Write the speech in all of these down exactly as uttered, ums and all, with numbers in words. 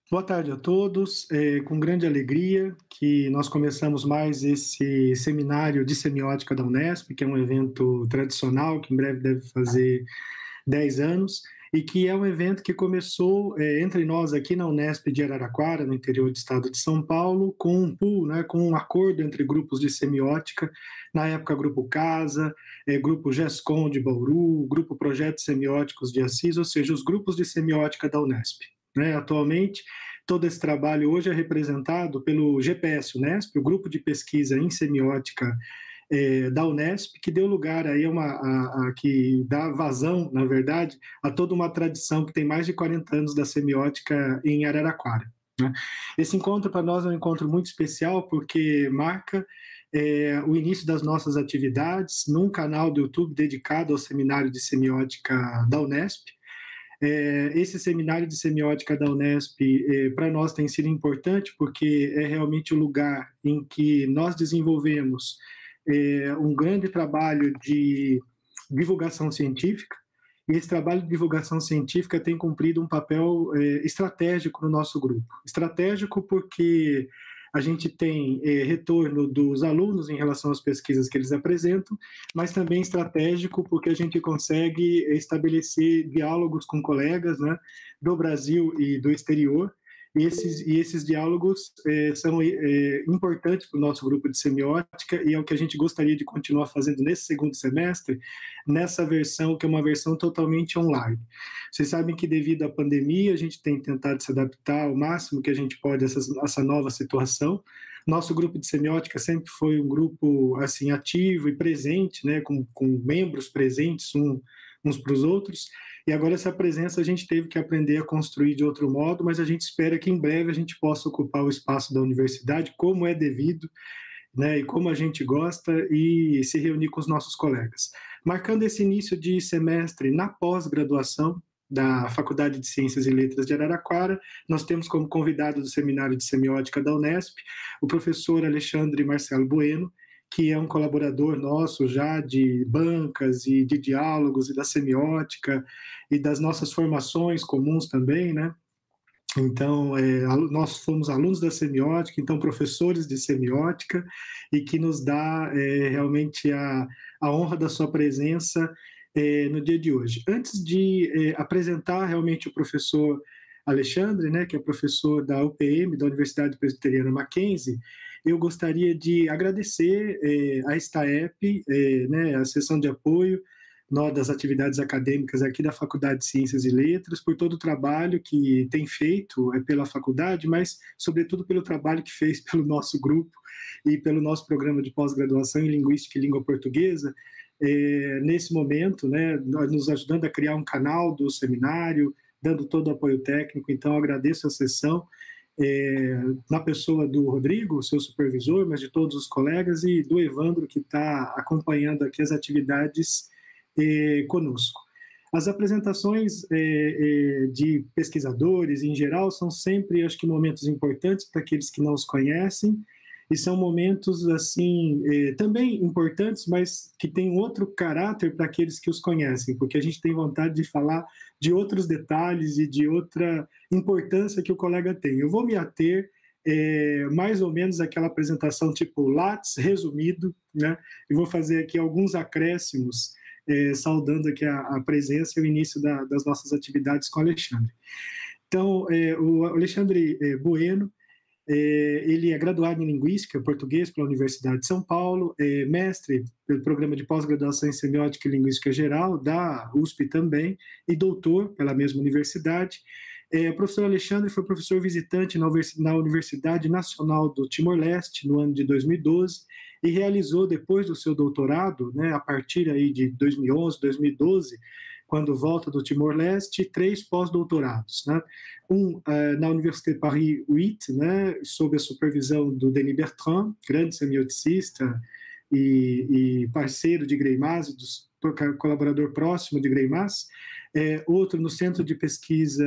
Boa tarde a todos. É com grande alegria que nós começamos mais esse seminário de semiótica da Unesp, que é um evento tradicional, que em breve deve fazer dez anos, e que é um evento que começou é, entre nós aqui na Unesp de Araraquara, no interior do estado de São Paulo, com um pool, né, com um acordo entre grupos de semiótica, na época Grupo Casa, é, Grupo GESCOM de Bauru, Grupo Projetos Semióticos de Assis, ou seja, os grupos de semiótica da Unesp. Né, atualmente, todo esse trabalho hoje é representado pelo G P S Unesp, o Grupo de Pesquisa em Semiótica é, da Unesp, que deu lugar aí a uma, a, a, que dá vazão, na verdade, a toda uma tradição que tem mais de quarenta anos da semiótica em Araraquara. Né? Esse encontro para nós é um encontro muito especial porque marca é, o início das nossas atividades num canal do YouTube dedicado ao Seminário de Semiótica da Unesp. É, esse seminário de semiótica da Unesp, é, para nós tem sido importante porque é realmente o lugar em que nós desenvolvemos é, um grande trabalho de divulgação científica, e esse trabalho de divulgação científica tem cumprido um papel é, estratégico no nosso grupo. Estratégico porque a gente tem é, retorno dos alunos em relação às pesquisas que eles apresentam, mas também estratégico porque a gente consegue estabelecer diálogos com colegas, né, do Brasil e do exterior, e esses, e esses diálogos é, são é, importantes para o nosso grupo de semiótica e é o que a gente gostaria de continuar fazendo nesse segundo semestre, nessa versão que é uma versão totalmente online. Vocês sabem que devido à pandemia a gente tem tentado se adaptar ao máximo que a gente pode a essa, essa nova situação. Nosso grupo de semiótica sempre foi um grupo assim ativo e presente, né, com, com membros presentes um, uns para os outros, e agora essa presença a gente teve que aprender a construir de outro modo, mas a gente espera que em breve a gente possa ocupar o espaço da universidade como é devido, né, e como a gente gosta, e se reunir com os nossos colegas. Marcando esse início de semestre na pós-graduação da Faculdade de Ciências e Letras de Araraquara, nós temos como convidado do Seminário de Semiótica da Unesp o professor Alexandre Marcelo Bueno, que é um colaborador nosso já de bancas e de diálogos e da semiótica e das nossas formações comuns também, né? Então, é, nós fomos alunos da semiótica, então professores de semiótica, e que nos dá é, realmente a, a honra da sua presença é, no dia de hoje. Antes de é, apresentar realmente o professor Alexandre, né, que é professor da U P M, da Universidade Presbiteriana Mackenzie, eu gostaria de agradecer é, a STAEP, é, né, a seção de apoio nó das atividades acadêmicas aqui da Faculdade de Ciências e Letras, por todo o trabalho que tem feito é, pela faculdade, mas, sobretudo, pelo trabalho que fez pelo nosso grupo e pelo nosso programa de pós-graduação em Linguística e Língua Portuguesa, é, nesse momento, né, nos ajudando a criar um canal do seminário, dando todo o apoio técnico. Então, agradeço a sessão, é, na pessoa do Rodrigo, seu supervisor, mas de todos os colegas, e do Evandro, que está acompanhando aqui as atividades eh, conosco. As apresentações eh, eh, de pesquisadores, em geral, são sempre, acho que, momentos importantes para aqueles que não os conhecem, e são momentos, assim, eh, também importantes, mas que têm outro caráter para aqueles que os conhecem, porque a gente tem vontade de falar de outros detalhes e de outra importância que o colega tem. Eu vou me ater é, mais ou menos aquela apresentação tipo Lattes, resumido, né? E vou fazer aqui alguns acréscimos, é, saudando aqui a, a presença e o início da, das nossas atividades com o Alexandre. Então, é, o Alexandre é, Bueno, é, ele é graduado em Linguística Português pela Universidade de São Paulo, é mestre pelo Programa de Pós-Graduação em Semiótica e Linguística Geral, da U S P também, e doutor pela mesma universidade. É, o professor Alexandre foi professor visitante na, na Universidade Nacional do Timor-Leste no ano de dois mil e doze e realizou, depois do seu doutorado, né, a partir aí de dois mil e onze, dois mil e doze, quando volta do Timor-Leste, três pós-doutorados, né? Um uh, na Université de Paris oito, né, sob a supervisão do Denis Bertrand, grande semioticista e, e parceiro de Greimas, dos, colaborador próximo de Greimas. É, outro no Centro de Pesquisa,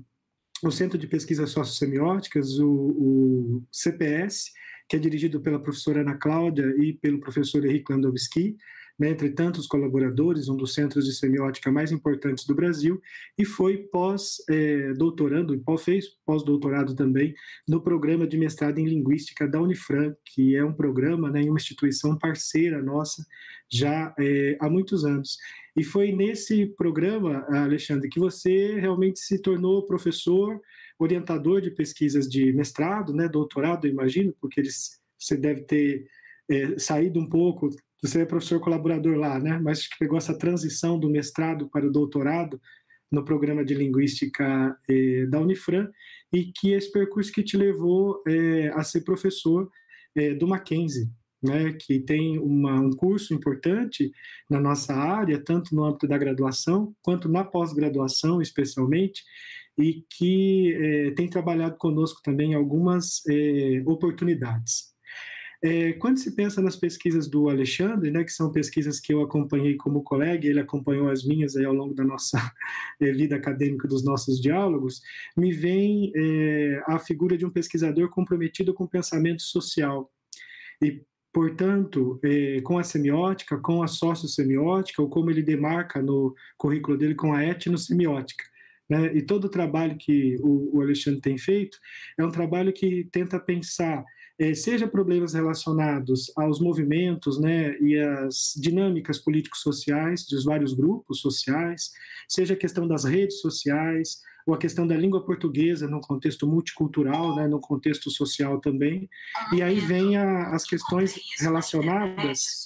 o Centro de Pesquisas Sociossemióticas, o, o C P S, que é dirigido pela professora Ana Cláudia e pelo professor Henrique Landowski, né, entre tantos colaboradores, um dos centros de semiótica mais importantes do Brasil, e foi pós-doutorando, e fez pós-doutorado também no programa de mestrado em Linguística da Unifran, que é um programa, né, em uma instituição parceira nossa já é, há muitos anos. E foi nesse programa, Alexandre, que você realmente se tornou professor, orientador de pesquisas de mestrado, né, doutorado, eu imagino, porque eles, você deve ter é, saído um pouco, você é professor colaborador lá, né, mas que pegou essa transição do mestrado para o doutorado no programa de linguística é, da Unifran, e que esse percurso que te levou é, a ser professor é, do Mackenzie, né, que tem uma, um curso importante na nossa área, tanto no âmbito da graduação, quanto na pós-graduação, especialmente, e que é, tem trabalhado conosco também em algumas é, oportunidades. É, quando se pensa nas pesquisas do Alexandre, né, que são pesquisas que eu acompanhei como colega, ele acompanhou as minhas aí ao longo da nossa é, vida acadêmica, dos nossos diálogos, me vem é, a figura de um pesquisador comprometido com o pensamento social. E, portanto, eh, com a semiótica, com a sociossemiótica, ou como ele demarca no currículo dele, com a etnossemiótica. Né? E todo o trabalho que o, o Alexandre tem feito é um trabalho que tenta pensar, eh, seja problemas relacionados aos movimentos, né, e as dinâmicas políticos-sociais dos vários grupos sociais, seja a questão das redes sociais, ou a questão da língua portuguesa no contexto multicultural, né, no contexto social também. E aí vem a, as questões relacionadas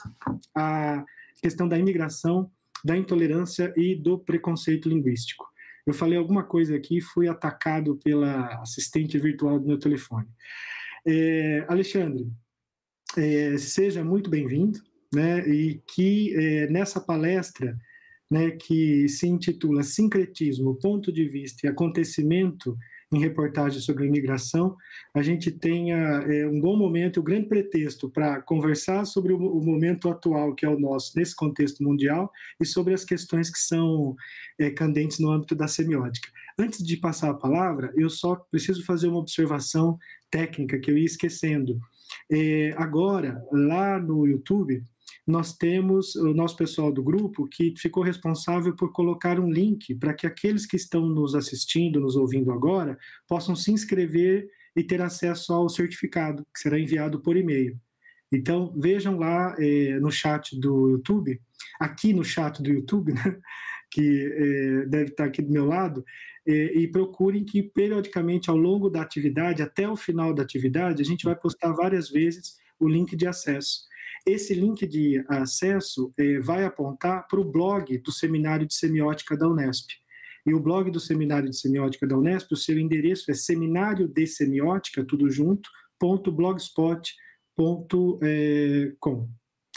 à questão da imigração, da intolerância e do preconceito linguístico. Eu falei alguma coisa aqui e fui atacado pela assistente virtual do meu telefone. É, Alexandre, é, seja muito bem-vindo, né, e que é, nessa palestra, né, que se intitula Sincretismo, Ponto de Vista e Acontecimento em Reportagem sobre a Imigração, a gente tenha é, um bom momento, um grande pretexto para conversar sobre o, o momento atual que é o nosso, nesse contexto mundial, e sobre as questões que são é, candentes no âmbito da semiótica. Antes de passar a palavra, eu só preciso fazer uma observação técnica que eu ia esquecendo. É, agora, lá no YouTube, nós temos o nosso pessoal do grupo que ficou responsável por colocar um link para que aqueles que estão nos assistindo, nos ouvindo agora, possam se inscrever e ter acesso ao certificado, que será enviado por e-mail. Então, vejam lá eh, no chat do YouTube, aqui no chat do YouTube, né, que eh, deve estar aqui do meu lado, eh, e procurem que periodicamente, ao longo da atividade, até o final da atividade, a gente vai postar várias vezes o link de acesso. Esse link de acesso eh, vai apontar para o blog do Seminário de Semiótica da Unesp. E o blog do Seminário de Semiótica da Unesp, o seu endereço é seminário de semiótica, tudo junto, ponto blogspot ponto com.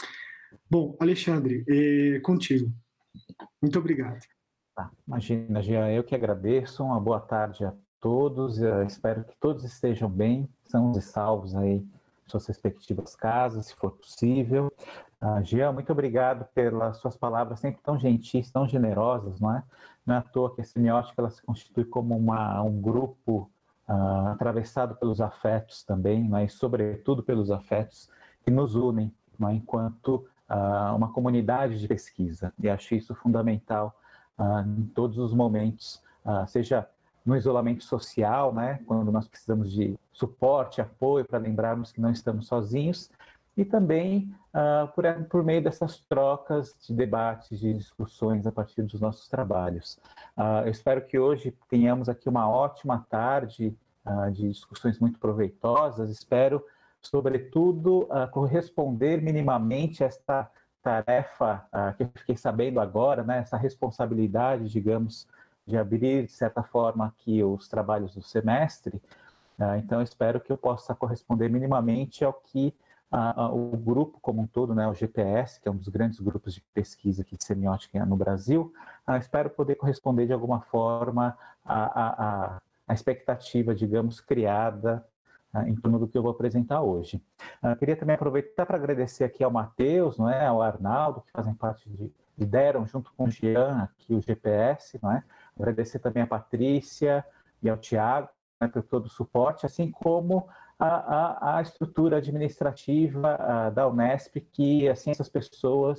Bom, Alexandre, é contigo. Muito obrigado. Tá, imagina, Jean, eu que agradeço. Uma boa tarde a todos. Eu espero que todos estejam bem, são e salvos aí em suas respectivas casas, se for possível. Uh, Jean, muito obrigado pelas suas palavras sempre tão gentis, tão generosas, não é? Não é à toa que a semiótica ela se constitui como uma, um grupo uh, atravessado pelos afetos também, não é? E sobretudo pelos afetos que nos unem, não é? Enquanto uh, uma comunidade de pesquisa. E acho isso fundamental uh, em todos os momentos, uh, seja no isolamento social, né, quando nós precisamos de suporte, apoio para lembrarmos que não estamos sozinhos, e também uh, por, por meio dessas trocas de debates, de discussões a partir dos nossos trabalhos. Uh, eu espero que hoje tenhamos aqui uma ótima tarde uh, de discussões muito proveitosas, espero, sobretudo, uh, corresponder minimamente a esta tarefa uh, que eu fiquei sabendo agora, né, essa responsabilidade, digamos, de abrir, de certa forma, aqui os trabalhos do semestre. Uh, então, espero que eu possa corresponder minimamente ao que uh, uh, o grupo como um todo, né, o G P S, que é um dos grandes grupos de pesquisa aqui de semiótica no Brasil, uh, espero poder corresponder de alguma forma à, à, à expectativa, digamos, criada uh, em torno do que eu vou apresentar hoje. Uh, queria também aproveitar para agradecer aqui ao Matheus, não é, ao Arnaldo, que fazem parte de, lideram junto com o Jean aqui o G P S, não é? Agradecer também a Patrícia e ao Tiago, né, por todo o suporte, assim como a, a, a estrutura administrativa a, da Unesp, que assim essas pessoas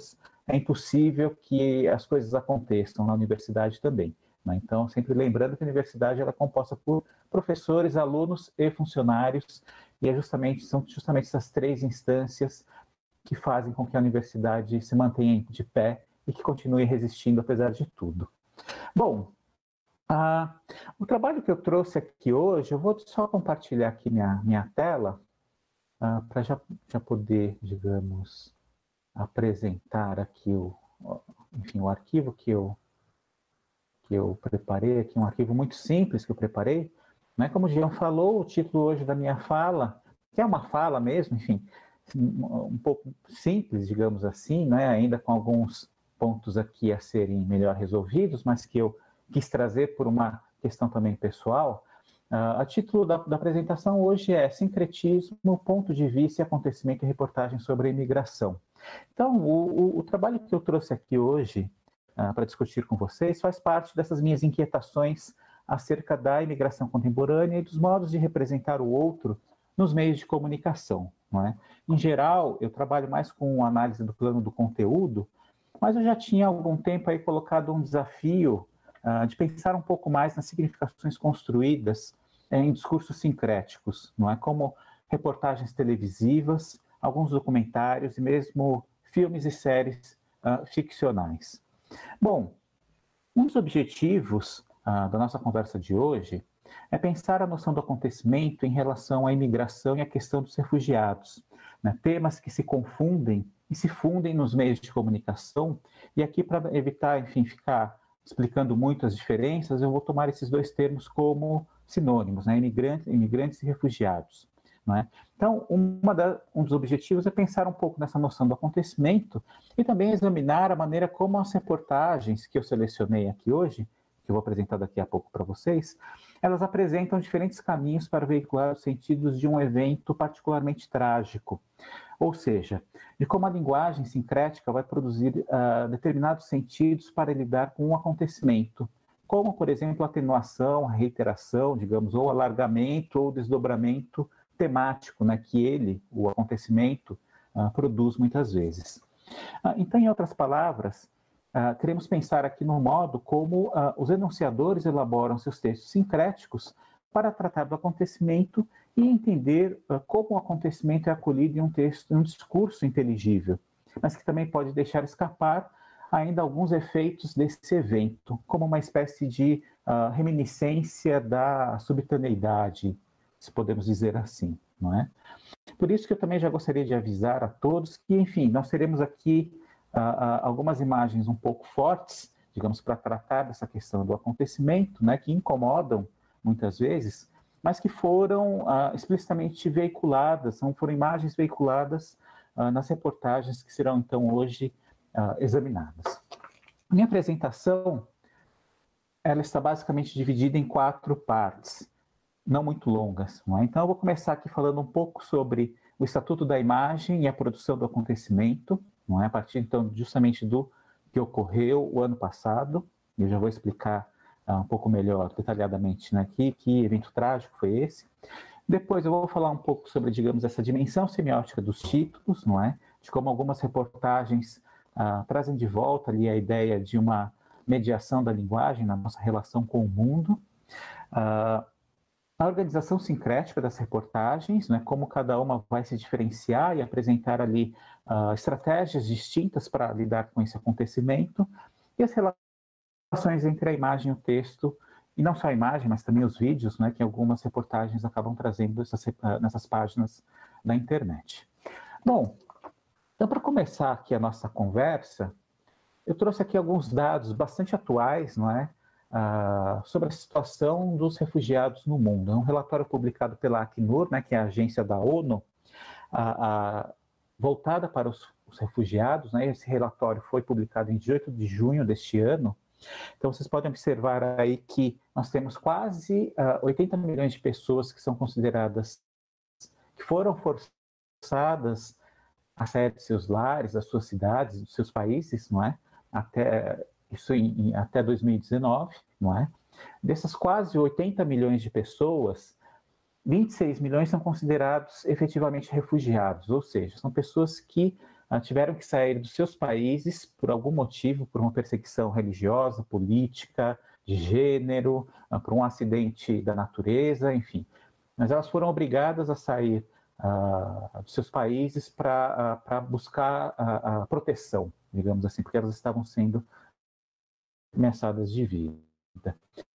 é impossível que as coisas aconteçam na universidade também. Né? Então, sempre lembrando que a universidade ela é composta por professores, alunos e funcionários, e é justamente, são justamente essas três instâncias que fazem com que a universidade se mantenha de pé e que continue resistindo apesar de tudo. Bom, ah, o trabalho que eu trouxe aqui hoje, eu vou só compartilhar aqui minha, minha tela, ah, para já, já poder, digamos, apresentar aqui o, enfim, o arquivo que eu, que eu preparei, aqui um arquivo muito simples que eu preparei. Né? Como o Jean falou, o título hoje da minha fala, que é uma fala mesmo, enfim, um pouco simples, digamos assim, né? Ainda com alguns pontos aqui a serem melhor resolvidos, mas que eu quis trazer por uma questão também pessoal. Uh, a título da, da apresentação hoje é Sincretismo, ponto de vista, acontecimento e reportagem sobre a imigração. Então, o, o, o trabalho que eu trouxe aqui hoje uh, para discutir com vocês faz parte dessas minhas inquietações acerca da imigração contemporânea e dos modos de representar o outro nos meios de comunicação. Não é? Em geral, eu trabalho mais com análise do plano do conteúdo, mas eu já tinha há algum tempo aí colocado um desafio uh, de pensar um pouco mais nas significações construídas em discursos sincréticos, não é? Como reportagens televisivas, alguns documentários e mesmo filmes e séries uh, ficcionais. Bom, um dos objetivos uh, da nossa conversa de hoje é pensar a noção do acontecimento em relação à imigração e à questão dos refugiados, né? Temas que se confundem e se fundem nos meios de comunicação, e aqui para evitar, enfim, ficar explicando muito as diferenças, eu vou tomar esses dois termos como sinônimos, né? Imigrantes, imigrantes e refugiados. Não é? Então, uma da, um dos objetivos é pensar um pouco nessa noção do acontecimento e também examinar a maneira como as reportagens que eu selecionei aqui hoje, que eu vou apresentar daqui a pouco para vocês, elas apresentam diferentes caminhos para veicular os sentidos de um evento particularmente trágico. Ou seja, de como a linguagem sincrética vai produzir uh, determinados sentidos para lidar com um acontecimento, como, por exemplo, a atenuação, a reiteração, digamos, ou alargamento ou desdobramento temático, né, que ele, o acontecimento, uh, produz muitas vezes. Uh, então, em outras palavras, uh, queremos pensar aqui no modo como uh, os enunciadores elaboram seus textos sincréticos para tratar do acontecimento e entender uh, como o acontecimento é acolhido em um texto, em um discurso inteligível, mas que também pode deixar escapar ainda alguns efeitos desse evento, como uma espécie de uh, reminiscência da subitaneidade, se podemos dizer assim, não é? Por isso que eu também já gostaria de avisar a todos que, enfim, nós teremos aqui uh, uh, algumas imagens um pouco fortes, digamos, para tratar dessa questão do acontecimento, né, que incomodam muitas vezes, mas que foram uh, explicitamente veiculadas, são, foram imagens veiculadas uh, nas reportagens que serão, então, hoje uh, examinadas. Minha apresentação, ela está basicamente dividida em quatro partes, não muito longas. Não é? Então, eu vou começar aqui falando um pouco sobre o Estatuto da Imagem e a produção do acontecimento, não é? A partir, então, justamente do que ocorreu o ano passado, e eu já vou explicar uh, um pouco melhor, detalhadamente, né, aqui, que evento trágico foi esse. Depois eu vou falar um pouco sobre, digamos, essa dimensão semiótica dos títulos, não é? De como algumas reportagens uh, trazem de volta ali a ideia de uma mediação da linguagem na nossa relação com o mundo. Uh, A organização sincrética das reportagens, né, como cada uma vai se diferenciar e apresentar ali uh, estratégias distintas para lidar com esse acontecimento, e as relações entre a imagem e o texto, e não só a imagem, mas também os vídeos, né, que algumas reportagens acabam trazendo essas, uh, nessas páginas da internet. Bom, então para começar aqui a nossa conversa, eu trouxe aqui alguns dados bastante atuais, não é? Uh, sobre a situação dos refugiados no mundo. É um relatório publicado pela Acnur, né, que é a agência da ONU, uh, uh, voltada para os, os refugiados. Né? Esse relatório foi publicado em dezoito de junho deste ano. Então, vocês podem observar aí que nós temos quase uh, oitenta milhões de pessoas que são consideradas, que foram forçadas a sair de seus lares, das suas cidades, dos seus países, não é? Até... Isso em, em, até dois mil e dezenove, não é? Dessas quase oitenta milhões de pessoas, vinte e seis milhões são considerados efetivamente refugiados, ou seja, são pessoas que uh, tiveram que sair dos seus países por algum motivo, por uma perseguição religiosa, política, de gênero, uh, por um acidente da natureza, enfim. Mas elas foram obrigadas a sair uh, dos seus países para uh, buscar a, a proteção, digamos assim, porque elas estavam sendo ameaçadas de vida.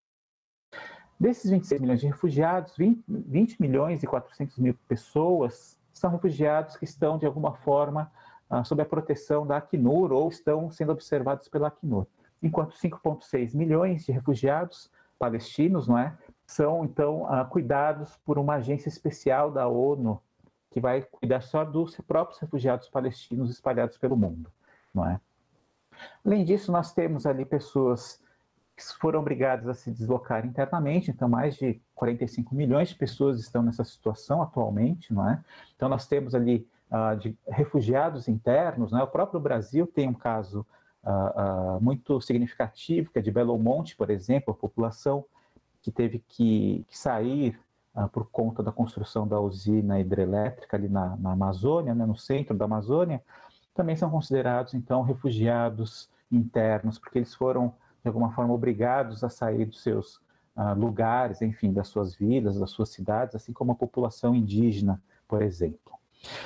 Desses vinte e seis milhões de refugiados, vinte, vinte milhões e quatrocentos mil pessoas são refugiados que estão, de alguma forma, uh, sob a proteção da Acnur ou estão sendo observados pela Acnur. Enquanto cinco vírgula seis milhões de refugiados palestinos, não é, são, então, uh, cuidados por uma agência especial da ONU que vai cuidar só dos próprios refugiados palestinos espalhados pelo mundo, não é? Além disso, nós temos ali pessoas que foram obrigadas a se deslocar internamente, então mais de quarenta e cinco milhões de pessoas estão nessa situação atualmente, não é? Então nós temos ali uh, de refugiados internos, não é? O próprio Brasil tem um caso uh, uh, muito significativo, que é de Belo Monte, por exemplo, a população que teve que, que sair uh, por conta da construção da usina hidrelétrica ali na, na Amazônia, né? No centro da Amazônia, também são considerados, então, refugiados internos, porque eles foram de alguma forma, obrigados a sair dos seus uh, lugares, enfim, das suas vilas, das suas cidades, assim como a população indígena, por exemplo.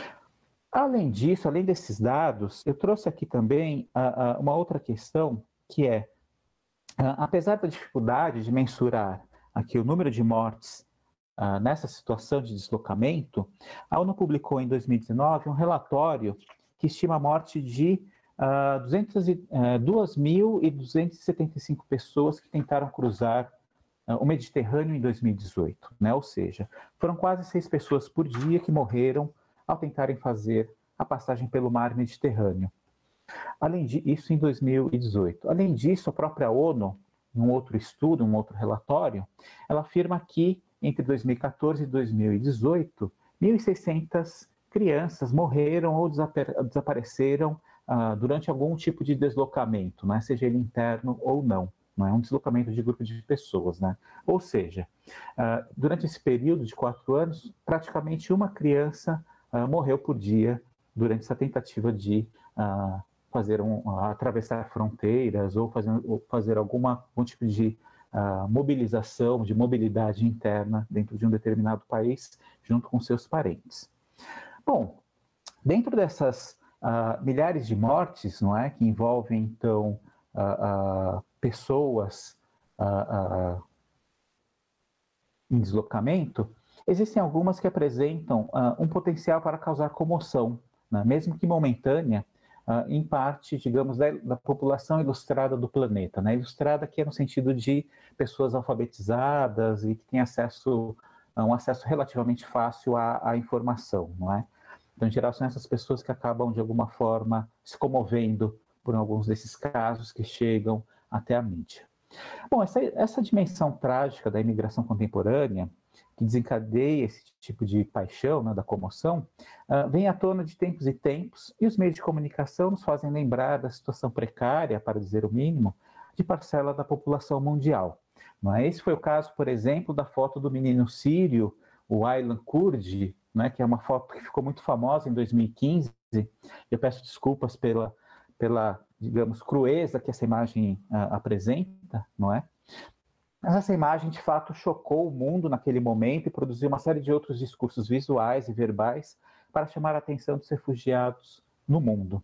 Além disso, além desses dados, eu trouxe aqui também uh, uh, uma outra questão, que é, uh, apesar da dificuldade de mensurar aqui o número de mortes uh, nessa situação de deslocamento, a ONU publicou em dois mil e dezenove um relatório que estima a morte de Uh, duas mil duzentas e setenta e cinco pessoas que tentaram cruzar uh, o Mediterrâneo em dois mil e dezoito, né? Ou seja, foram quase seis pessoas por dia que morreram ao tentarem fazer a passagem pelo mar Mediterrâneo. Além disso, em dois mil e dezoito. Além disso, a própria ONU, num outro estudo, um outro relatório, ela afirma que entre dois mil e quatorze e dois mil e dezoito, mil e seiscentas crianças morreram ou desapareceram Uh, durante algum tipo de deslocamento, né? Seja ele interno ou não, não é um deslocamento de grupo de pessoas, né? Ou seja, uh, durante esse período de quatro anos, praticamente uma criança uh, morreu por dia durante essa tentativa de uh, fazer um, uh, atravessar fronteiras ou fazer, ou fazer alguma, algum tipo de uh, mobilização, de mobilidade interna dentro de um determinado país, junto com seus parentes. Bom, dentro dessas Uh, milhares de mortes, não é, que envolvem, então, uh, uh, pessoas uh, uh, em deslocamento, existem algumas que apresentam uh, um potencial para causar comoção, né, mesmo que momentânea, uh, em parte, digamos, da, da população ilustrada do planeta, né, ilustrada que é no sentido de pessoas alfabetizadas e que têm acesso, uh, um acesso relativamente fácil à, à informação, não é? Então, em geral, são essas pessoas que acabam, de alguma forma, se comovendo por alguns desses casos que chegam até a mídia. Bom, essa, essa dimensão trágica da imigração contemporânea, que desencadeia esse tipo de paixão, né, da comoção, uh, vem à tona de tempos e tempos, e os meios de comunicação nos fazem lembrar da situação precária, para dizer o mínimo, de parcela da população mundial. Não é? Esse foi o caso, por exemplo, da foto do menino sírio, o Aylan Kurdi, né, que é uma foto que ficou muito famosa em dois mil e quinze. Eu peço desculpas pela, pela digamos, crueza que essa imagem uh, apresenta, não é? Mas essa imagem, de fato, chocou o mundo naquele momento e produziu uma série de outros discursos visuais e verbais para chamar a atenção dos refugiados no mundo.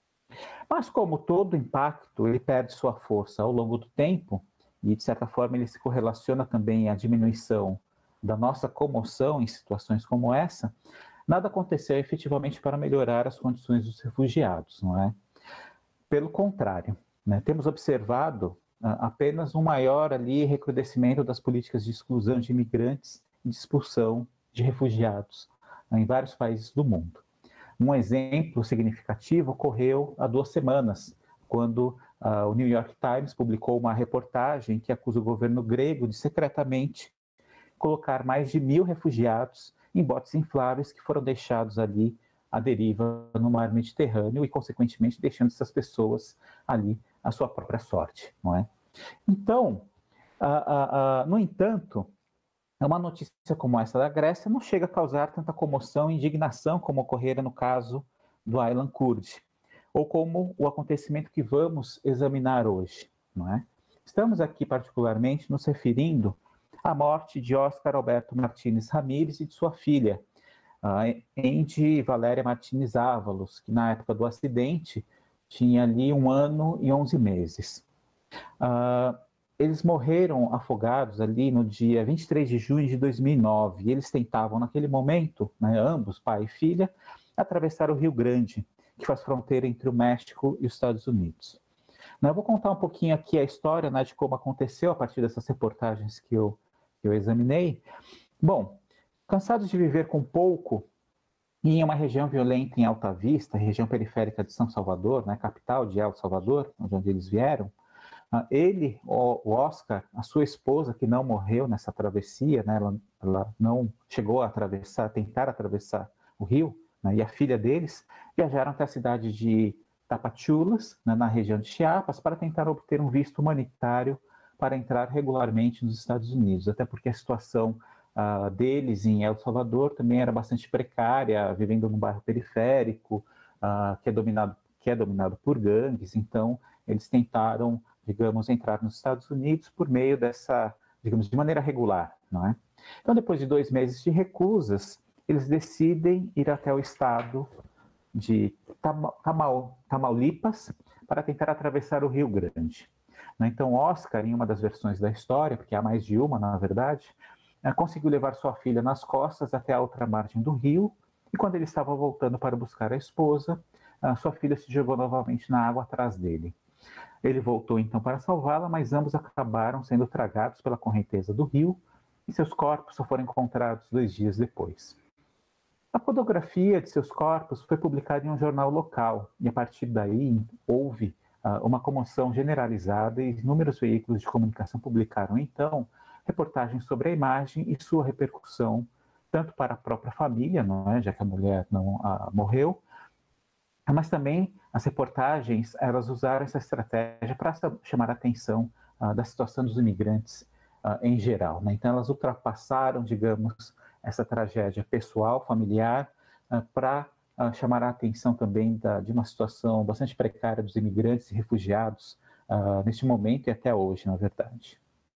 Mas, como todo impacto, ele perde sua força ao longo do tempo e, de certa forma, ele se correlaciona também à diminuição da nossa comoção em situações como essa, nada aconteceu efetivamente para melhorar as condições dos refugiados, não é? Pelo contrário, né, temos observado uh, apenas um maior ali recrudescimento das políticas de exclusão de imigrantes e de expulsão de refugiados uh, em vários países do mundo. Um exemplo significativo ocorreu há duas semanas, quando uh, o New York Times publicou uma reportagem que acusa o governo grego de secretamente colocar mais de mil refugiados em botes infláveis que foram deixados ali à deriva no mar Mediterrâneo e, consequentemente, deixando essas pessoas ali à sua própria sorte, não é? Então, uh, uh, uh, no entanto, uma notícia como essa da Grécia não chega a causar tanta comoção e indignação como ocorrera no caso do Aylan Kurd, ou como o acontecimento que vamos examinar hoje, não é? Estamos aqui particularmente nos referindo à morte de Oscar Alberto Martínez Ramírez e de sua filha, uh, Andy Valéria Martínez Ávalos, que na época do acidente tinha ali um ano e onze meses. Uh, eles morreram afogados ali no dia vinte e três de junho de dois mil e nove. E eles tentavam, naquele momento, né, ambos, pai e filha, atravessar o Rio Grande, que faz fronteira entre o México e os Estados Unidos. Eu vou contar um pouquinho aqui a história, né, de como aconteceu a partir dessas reportagens que eu, que eu examinei. Bom, cansados de viver com pouco, e em uma região violenta em Alta Vista, região periférica de São Salvador, né, capital de El Salvador, onde eles vieram, ele, o Oscar, a sua esposa, que não morreu nessa travessia, né, ela, ela não chegou a atravessar, a tentar atravessar o rio, né, e a filha deles, viajaram até a cidade de Tapachulas, né, na região de Chiapas, para tentar obter um visto humanitário para entrar regularmente nos Estados Unidos, até porque a situação uh, deles em El Salvador também era bastante precária, vivendo num bairro periférico, uh, que, é dominado, que é dominado por gangues, então eles tentaram, digamos, entrar nos Estados Unidos por meio dessa, digamos, de maneira regular, não é? Então, depois de dois meses de recusas, eles decidem ir até o estado de Tamal, Tamaulipas para tentar atravessar o Rio Grande. Então, Oscar, em uma das versões da história, porque há mais de uma, na verdade, conseguiu levar sua filha nas costas até a outra margem do rio, e quando ele estava voltando para buscar a esposa, sua filha se jogou novamente na água atrás dele. Ele voltou então para salvá-la, mas ambos acabaram sendo tragados pela correnteza do rio e seus corpos só foram encontrados dois dias depois. A fotografia de seus corpos foi publicada em um jornal local e a partir daí houve uh, uma comoção generalizada e inúmeros veículos de comunicação publicaram então reportagens sobre a imagem e sua repercussão tanto para a própria família, não é, já que a mulher não uh, morreu, mas também as reportagens, elas usaram essa estratégia para chamar a atenção uh, da situação dos imigrantes uh, em geral, né? Então, elas ultrapassaram, digamos, essa tragédia pessoal, familiar, uh, para uh, chamar a atenção também da, de uma situação bastante precária dos imigrantes e refugiados uh, neste momento e até hoje, na verdade.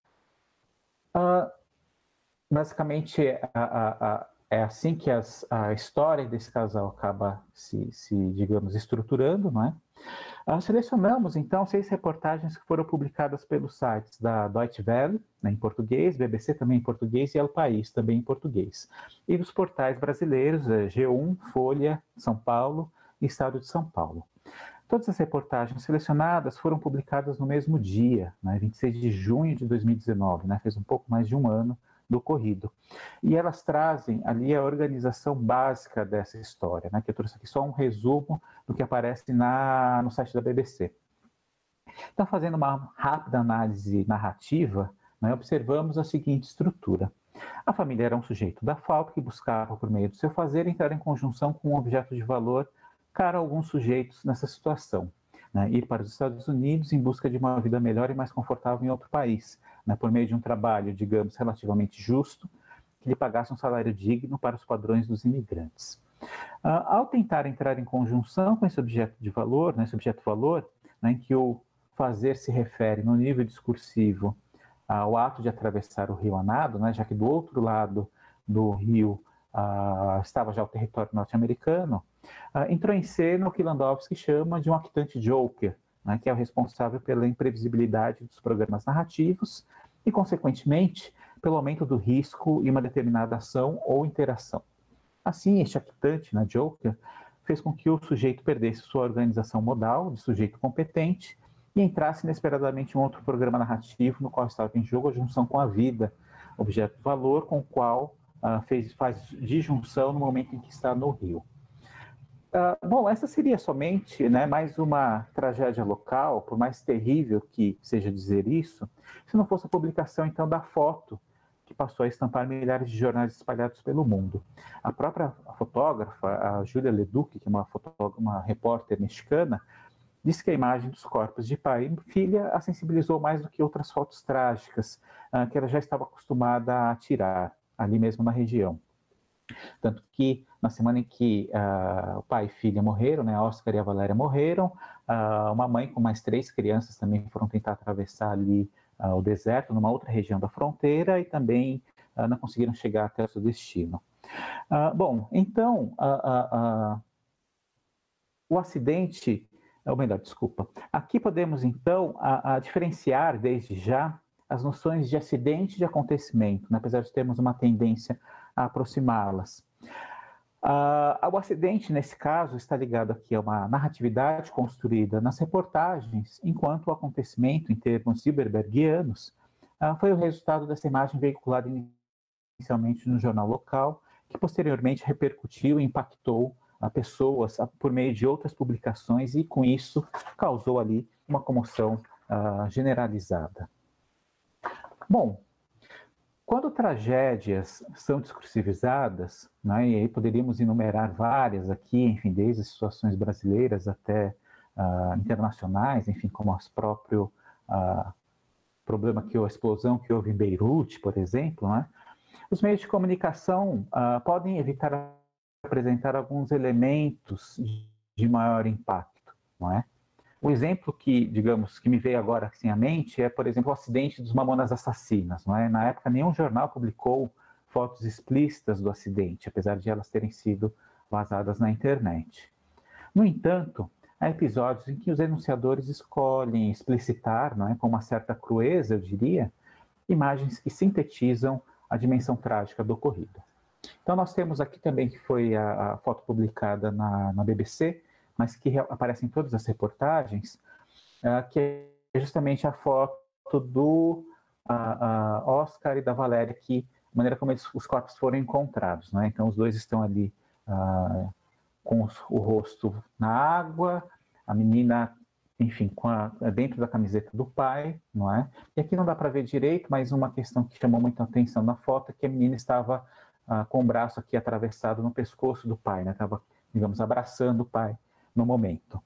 Uh, basicamente, a, a, a é assim que as, a história desse casal acaba se, se, digamos, estruturando, não é? Uh, selecionamos, então, seis reportagens que foram publicadas pelos sites da Deutsche Welle, né, em português, B B C também em português e El País também em português. E dos portais brasileiros, é, G um, Folha, São Paulo e Estado de São Paulo. Todas as reportagens selecionadas foram publicadas no mesmo dia, né, vinte e seis de junho de dois mil e dezenove, né, fez um pouco mais de um ano do ocorrido. E elas trazem ali a organização básica dessa história, né, que eu trouxe aqui só um resumo do que aparece na, no site da B B C. Então, fazendo uma rápida análise narrativa, né, observamos a seguinte estrutura. A família era um sujeito da falta que buscava, por meio do seu fazer, entrar em conjunção com um objeto de valor cara a alguns sujeitos nessa situação. Né, ir para os Estados Unidos em busca de uma vida melhor e mais confortável em outro país, né, por meio de um trabalho, digamos, relativamente justo, que lhe pagasse um salário digno para os padrões dos imigrantes. Uh, ao tentar entrar em conjunção com esse objeto de valor, né, esse objeto valor, né, em que o fazer se refere no nível discursivo ao ato de atravessar o rio a nado, né, já que do outro lado do rio uh, estava já o território norte-americano, uh, entrou em cena o que Landowski chama de um actante joker, né, que é o responsável pela imprevisibilidade dos programas narrativos e, consequentemente, pelo aumento do risco em uma determinada ação ou interação. Assim, este actante, né, joker, fez com que o sujeito perdesse sua organização modal de sujeito competente e entrasse inesperadamente em outro programa narrativo no qual estava em jogo a junção com a vida, objeto de valor com o qual uh, fez, faz disjunção no momento em que está no rio. Uh, bom, essa seria somente, né, mais uma tragédia local, por mais terrível que seja dizer isso, se não fosse a publicação, então, da foto que passou a estampar milhares de jornais espalhados pelo mundo. A própria fotógrafa, a Julia Leduc, que é uma, uma repórter mexicana, disse que a imagem dos corpos de pai e filha a sensibilizou mais do que outras fotos trágicas uh, que ela já estava acostumada a tirar, ali mesmo na região. Tanto que na semana em que uh, o pai e filha morreram, né, a Oscar e a Valéria morreram, uh, uma mãe com mais três crianças também foram tentar atravessar ali uh, o deserto, numa outra região da fronteira, e também uh, não conseguiram chegar até o seu destino. Uh, bom, então, uh, uh, uh, o acidente, ou melhor, desculpa, aqui podemos então a, a diferenciar desde já as noções de acidente e de acontecimento, né, apesar de termos uma tendência a aproximá-las. Uh, o acidente, nesse caso, está ligado aqui a uma narratividade construída nas reportagens, enquanto o acontecimento, em termos Silberbergianos, uh, foi o resultado dessa imagem veiculada inicialmente no jornal local, que posteriormente repercutiu e impactou uh, pessoas uh, por meio de outras publicações e, com isso, causou ali uma comoção uh, generalizada. Bom, quando tragédias são discursivizadas, né, e aí poderíamos enumerar várias aqui, enfim, desde situações brasileiras até uh, internacionais, enfim, como o próprio uh, problema que a explosão que houve em Beirute, por exemplo, né, os meios de comunicação uh, podem evitar apresentar alguns elementos de maior impacto, não é? O exemplo que, digamos, que me veio agora assim à mente é, por exemplo, o acidente dos Mamonas Assassinas, não é? Na época, nenhum jornal publicou fotos explícitas do acidente, apesar de elas terem sido vazadas na internet. No entanto, há episódios em que os denunciadores escolhem explicitar, não é, com uma certa crueza, eu diria, imagens que sintetizam a dimensão trágica do ocorrido. Então, nós temos aqui também que foi a, a foto publicada na, na B B C, mas que aparece em todas as reportagens, uh, que é justamente a foto do uh, uh, Oscar e da Valéria, que a maneira como eles, os corpos foram encontrados, né? Então, os dois estão ali uh, com os, o rosto na água, a menina, enfim, com a, dentro da camiseta do pai, não é? E aqui não dá para ver direito, mas uma questão que chamou muita atenção na foto é que a menina estava uh, com o braço aqui atravessado no pescoço do pai, né? Estava, digamos, abraçando o pai no momento.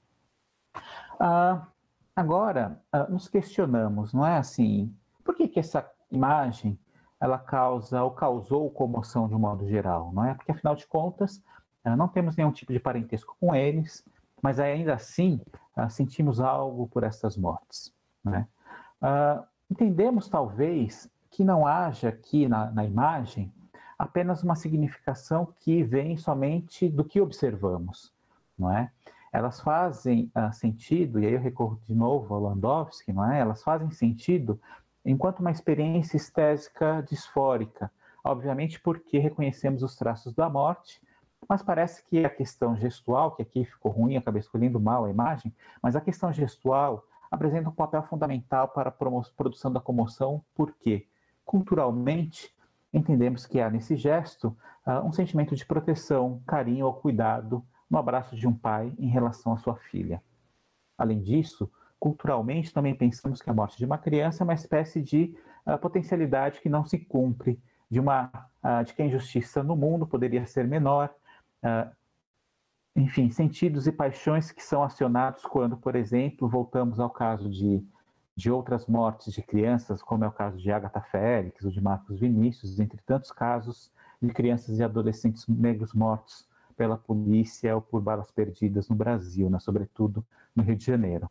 Uh, agora, uh, nos questionamos, não é assim, por que que essa imagem, ela causa ou causou comoção de um modo geral, não é? Porque, afinal de contas, uh, não temos nenhum tipo de parentesco com eles, mas ainda assim uh, sentimos algo por essas mortes, não é? Uh, entendemos, talvez, que não haja aqui na, na imagem apenas uma significação que vem somente do que observamos, não é? Elas fazem uh, sentido, e aí eu recorro de novo ao Landowski, não é? Elas fazem sentido enquanto uma experiência estésica disfórica, obviamente porque reconhecemos os traços da morte, mas parece que a questão gestual, que aqui ficou ruim, acabei escolhendo mal a imagem, mas a questão gestual apresenta um papel fundamental para a produção da comoção, porque culturalmente entendemos que há nesse gesto uh, um sentimento de proteção, carinho ou cuidado no abraço de um pai em relação à sua filha. Além disso, culturalmente também pensamos que a morte de uma criança é uma espécie de uh, potencialidade que não se cumpre, de, uma, uh, de que a injustiça no mundo poderia ser menor, uh, enfim, sentidos e paixões que são acionados quando, por exemplo, voltamos ao caso de, de outras mortes de crianças, como é o caso de Agatha Félix ou de Marcos Vinícius, entre tantos casos de crianças e adolescentes negros mortos pela polícia ou por balas perdidas no Brasil, né, sobretudo no Rio de Janeiro.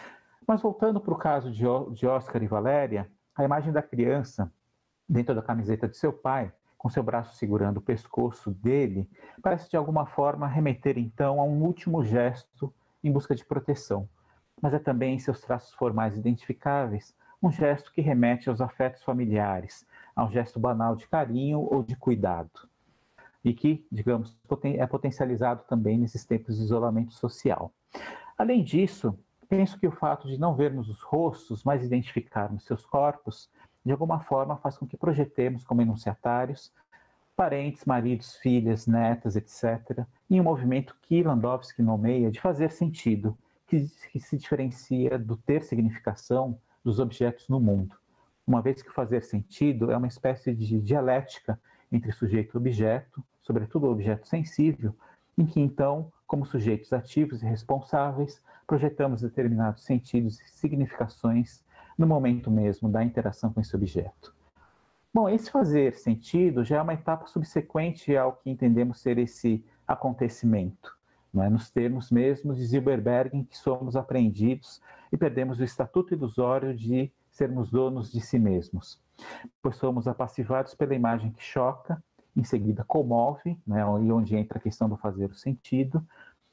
Mas voltando para o caso de, de Oscar e Valéria, a imagem da criança dentro da camiseta de seu pai, com seu braço segurando o pescoço dele, parece de alguma forma remeter então a um último gesto em busca de proteção. Mas é também em seus traços formais identificáveis um gesto que remete aos afetos familiares, a um gesto banal de carinho ou de cuidado, e que, digamos, é potencializado também nesses tempos de isolamento social. Além disso, penso que o fato de não vermos os rostos, mas identificarmos seus corpos, de alguma forma faz com que projetemos como enunciatários parentes, maridos, filhas, netas, etcétera, em um movimento que Landowski nomeia de fazer sentido, que, que se diferencia do ter significação dos objetos no mundo, uma vez que fazer sentido é uma espécie de dialética entre sujeito e objeto, sobretudo o objeto sensível, em que então, como sujeitos ativos e responsáveis, projetamos determinados sentidos e significações no momento mesmo da interação com esse objeto. Bom, esse fazer sentido já é uma etapa subsequente ao que entendemos ser esse acontecimento, não é? Nos termos mesmos de Zilberberg, em que somos apreendidos e perdemos o estatuto ilusório de sermos donos de si mesmos, pois somos apassivados pela imagem que choca, em seguida comove, né, e onde entra a questão do fazer o sentido,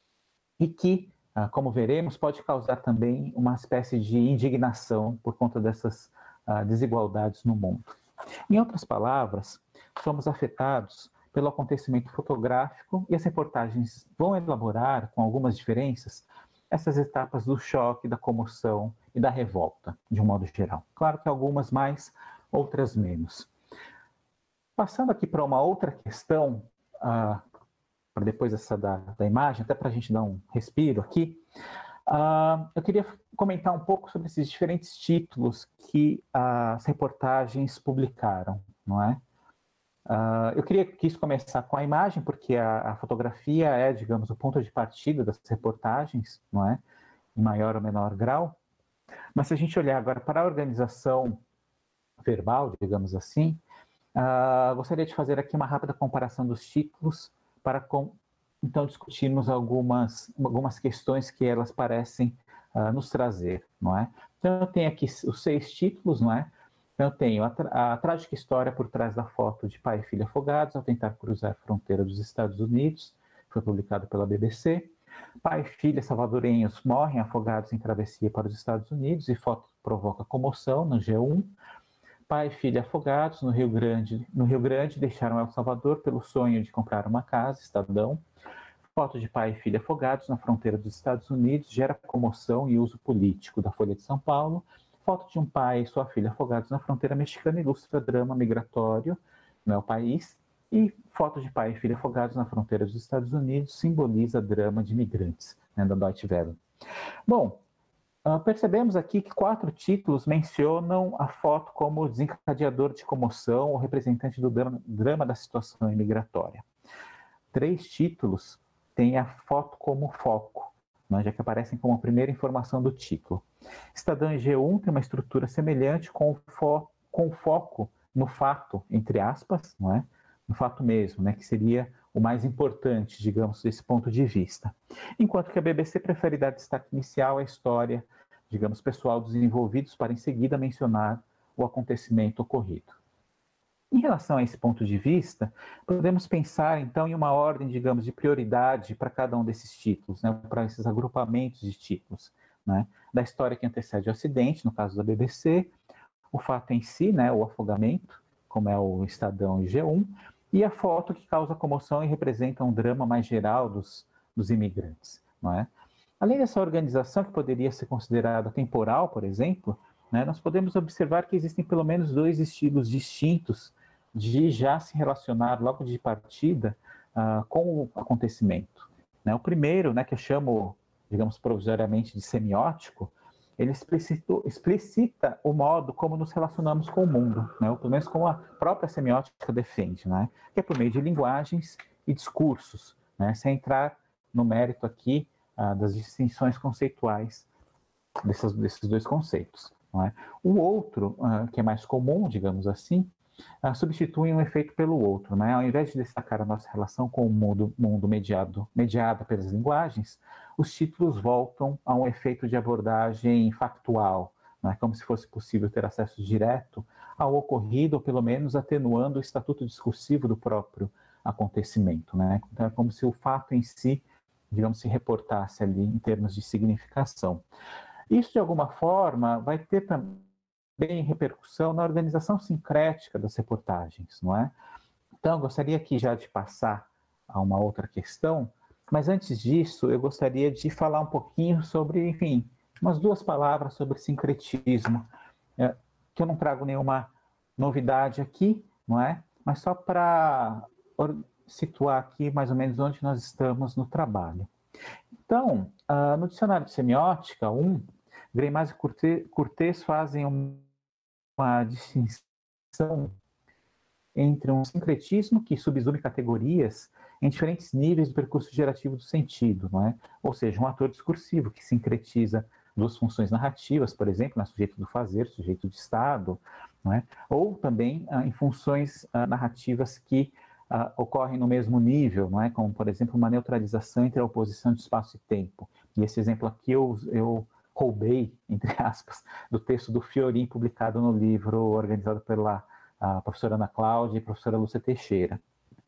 e que, como veremos, pode causar também uma espécie de indignação por conta dessas uh, desigualdades no mundo. Em outras palavras, somos afetados pelo acontecimento fotográfico e as reportagens vão elaborar, com algumas diferenças, essas etapas do choque, da comoção e da revolta, de um modo geral. Claro que algumas mais, outras menos. Passando aqui para uma outra questão, uh, para depois essa da, da imagem, até para a gente dar um respiro aqui, uh, eu queria comentar um pouco sobre esses diferentes títulos que as reportagens publicaram, não é? Uh, eu queria quis começar com a imagem, porque a, a fotografia é, digamos, o ponto de partida das reportagens, não é? Em maior ou menor grau. Mas se a gente olhar agora para a organização verbal, digamos assim, uh, gostaria de fazer aqui uma rápida comparação dos títulos para, com, então, discutirmos algumas, algumas questões que elas parecem uh, nos trazer, não é? Então, eu tenho aqui os seis títulos, não é? Então, eu tenho a, a trágica história por trás da foto de pai e filha afogados ao tentar cruzar a fronteira dos Estados Unidos, foi publicado pela B B C. Pai e filha salvadorenhos morrem afogados em travessia para os Estados Unidos e foto provoca comoção no G um. Pai e filha afogados no Rio Grande, no Rio Grande deixaram El Salvador pelo sonho de comprar uma casa, Estadão. Foto de pai e filha afogados na fronteira dos Estados Unidos gera comoção e uso político, da Folha de São Paulo. Foto de um pai e sua filha afogados na fronteira mexicana ilustra drama migratório no El País. E foto de pai e filha afogados na fronteira dos Estados Unidos simboliza drama de imigrantes, né, da Deutsche Welle. Bom, uh, percebemos aqui que quatro títulos mencionam a foto como desencadeador de comoção ou representante do drama, drama da situação imigratória. Três títulos têm a foto como foco, né, já que aparecem como a primeira informação do título. Estadão e G um tem uma estrutura semelhante com o, fo com o foco no fato, entre aspas, não é? No fato mesmo, né, que seria o mais importante, digamos, desse ponto de vista. Enquanto que a B B C prefere dar destaque inicial à história, digamos, pessoal dos envolvidos, para em seguida mencionar o acontecimento ocorrido. Em relação a esse ponto de vista, podemos pensar, então, em uma ordem, digamos, de prioridade para cada um desses títulos, né, para esses agrupamentos de títulos, né, da história que antecede o acidente, no caso da B B C, o fato em si, né, o afogamento, como é o Estadão e G um, e a foto que causa comoção e representa um drama mais geral dos, dos imigrantes, não é? Além dessa organização, que poderia ser considerada temporal, por exemplo, né, nós podemos observar que existem pelo menos dois estilos distintos de já se relacionar logo de partida uh, com o acontecimento, né? O primeiro, né, que eu chamo, digamos, provisoriamente de semiótico, ele explicita o modo como nos relacionamos com o mundo, né? Ou pelo menos como a própria semiótica defende, né? Que é por meio de linguagens e discursos, né? Sem entrar no mérito aqui uh, das distinções conceituais desses, desses dois conceitos, não é? O outro, uh, que é mais comum, digamos assim, uh, substitui um efeito pelo outro, né? Ao invés de destacar a nossa relação com o mundo, mundo mediado, mediada pelas linguagens, os títulos voltam a um efeito de abordagem factual, né? Como se fosse possível ter acesso direto ao ocorrido, ou pelo menos atenuando o estatuto discursivo do próprio acontecimento, né? Então é como se o fato em si, digamos, se reportasse ali em termos de significação. Isso, de alguma forma, vai ter também repercussão na organização sincrética das reportagens, não é? Então, eu gostaria aqui já de passar a uma outra questão, mas antes disso, eu gostaria de falar um pouquinho sobre, enfim, umas duas palavras sobre sincretismo, é, que eu não trago nenhuma novidade aqui, não é? Mas só para situar aqui mais ou menos onde nós estamos no trabalho. Então, uh, no dicionário de semiótica um, Greimas e Curtês fazem uma distinção entre um sincretismo que subsume categorias em diferentes níveis do percurso gerativo do sentido, não é? Ou seja, um ator discursivo que sincretiza duas funções narrativas, por exemplo, né, sujeito do fazer, sujeito de Estado, não é? Ou também ah, em funções ah, narrativas que ah, ocorrem no mesmo nível, não é? Como, por exemplo, uma neutralização entre a oposição de espaço e tempo. E esse exemplo aqui eu, eu roubei, entre aspas, do texto do Fiorin, publicado no livro organizado pela a professora Ana Cláudia e a professora Lúcia Teixeira.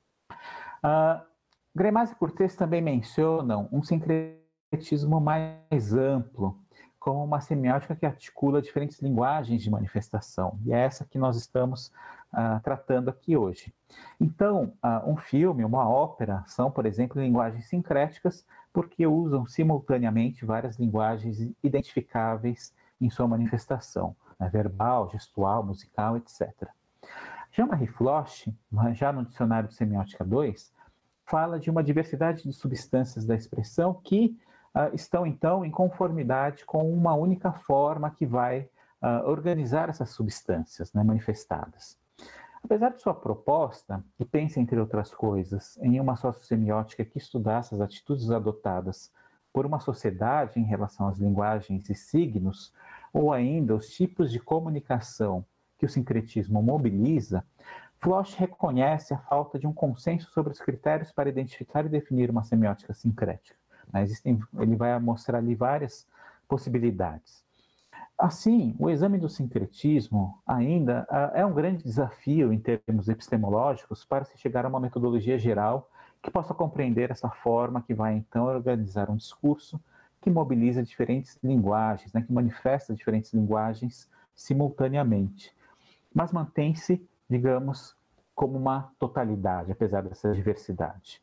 Uh, Greimas e Cortez também mencionam um sincretismo mais amplo, como uma semiótica que articula diferentes linguagens de manifestação, e é essa que nós estamos uh, tratando aqui hoje. Então, uh, um filme, uma ópera, são, por exemplo, linguagens sincréticas, porque usam simultaneamente várias linguagens identificáveis em sua manifestação, né, verbal, gestual, musical, etcétera. Jean-Marie Floch, já no Dicionário de Semiótica dois, fala de uma diversidade de substâncias da expressão que uh, estão, então, em conformidade com uma única forma que vai uh, organizar essas substâncias, né, manifestadas. Apesar de sua proposta, que pensa, entre outras coisas, em uma sociossemiótica que estudasse as atitudes adotadas por uma sociedade em relação às linguagens e signos, ou ainda os tipos de comunicação que o sincretismo mobiliza, Floch reconhece a falta de um consenso sobre os critérios para identificar e definir uma semiótica sincrética. Existem, ele vai mostrar ali várias possibilidades. Assim, o exame do sincretismo ainda é um grande desafio em termos epistemológicos para se chegar a uma metodologia geral que possa compreender essa forma que vai então organizar um discurso que mobiliza diferentes linguagens, né, que manifesta diferentes linguagens simultaneamente, mas mantém-se, digamos, como uma totalidade, apesar dessa diversidade.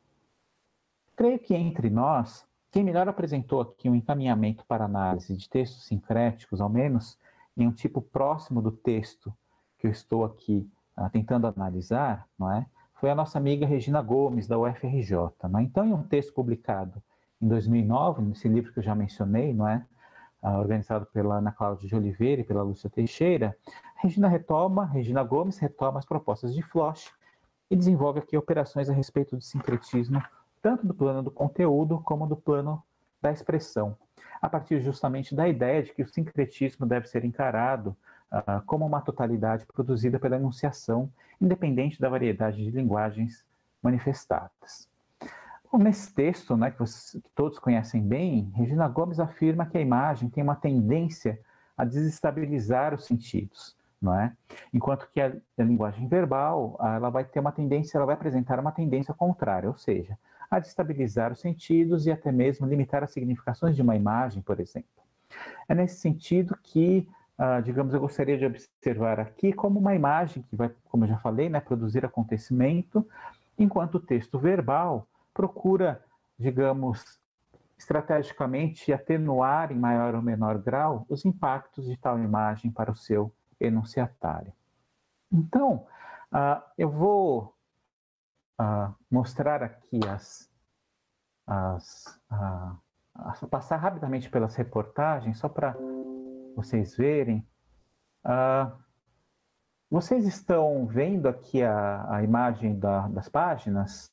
Creio que entre nós, quem melhor apresentou aqui um encaminhamento para análise de textos sincréticos, ao menos em um tipo próximo do texto que eu estou aqui uh, tentando analisar, não é? Foi a nossa amiga Regina Gomes, da U F R J. Não é? Então, em um texto publicado em dois mil e nove, nesse livro que eu já mencionei, não é? Uh, organizado pela Ana Cláudia de Oliveira e pela Lúcia Teixeira, Regina retoma, Regina Gomes retoma as propostas de Floch e desenvolve aqui operações a respeito do sincretismo, tanto do plano do conteúdo como do plano da expressão, a partir justamente da ideia de que o sincretismo deve ser encarado uh, como uma totalidade produzida pela enunciação, independente da variedade de linguagens manifestadas. Bom, nesse texto, né, que, vocês, que todos conhecem bem, Regina Gomes afirma que a imagem tem uma tendência a desestabilizar os sentidos, não é? Enquanto que a, a linguagem verbal, ela vai ter uma tendência, ela vai apresentar uma tendência contrária, ou seja, a destabilizar os sentidos e até mesmo limitar as significações de uma imagem, por exemplo. É nesse sentido que, uh, digamos, eu gostaria de observar aqui como uma imagem que vai, como eu já falei, né, produzir acontecimento, enquanto o texto verbal procura, digamos, estrategicamente atenuar em maior ou menor grau os impactos de tal imagem para o seu enunciatário. Então, uh, eu vou uh, mostrar aqui as, as uh, uh, passar rapidamente pelas reportagens, só para vocês verem. Uh, vocês estão vendo aqui a, a imagem da, das páginas?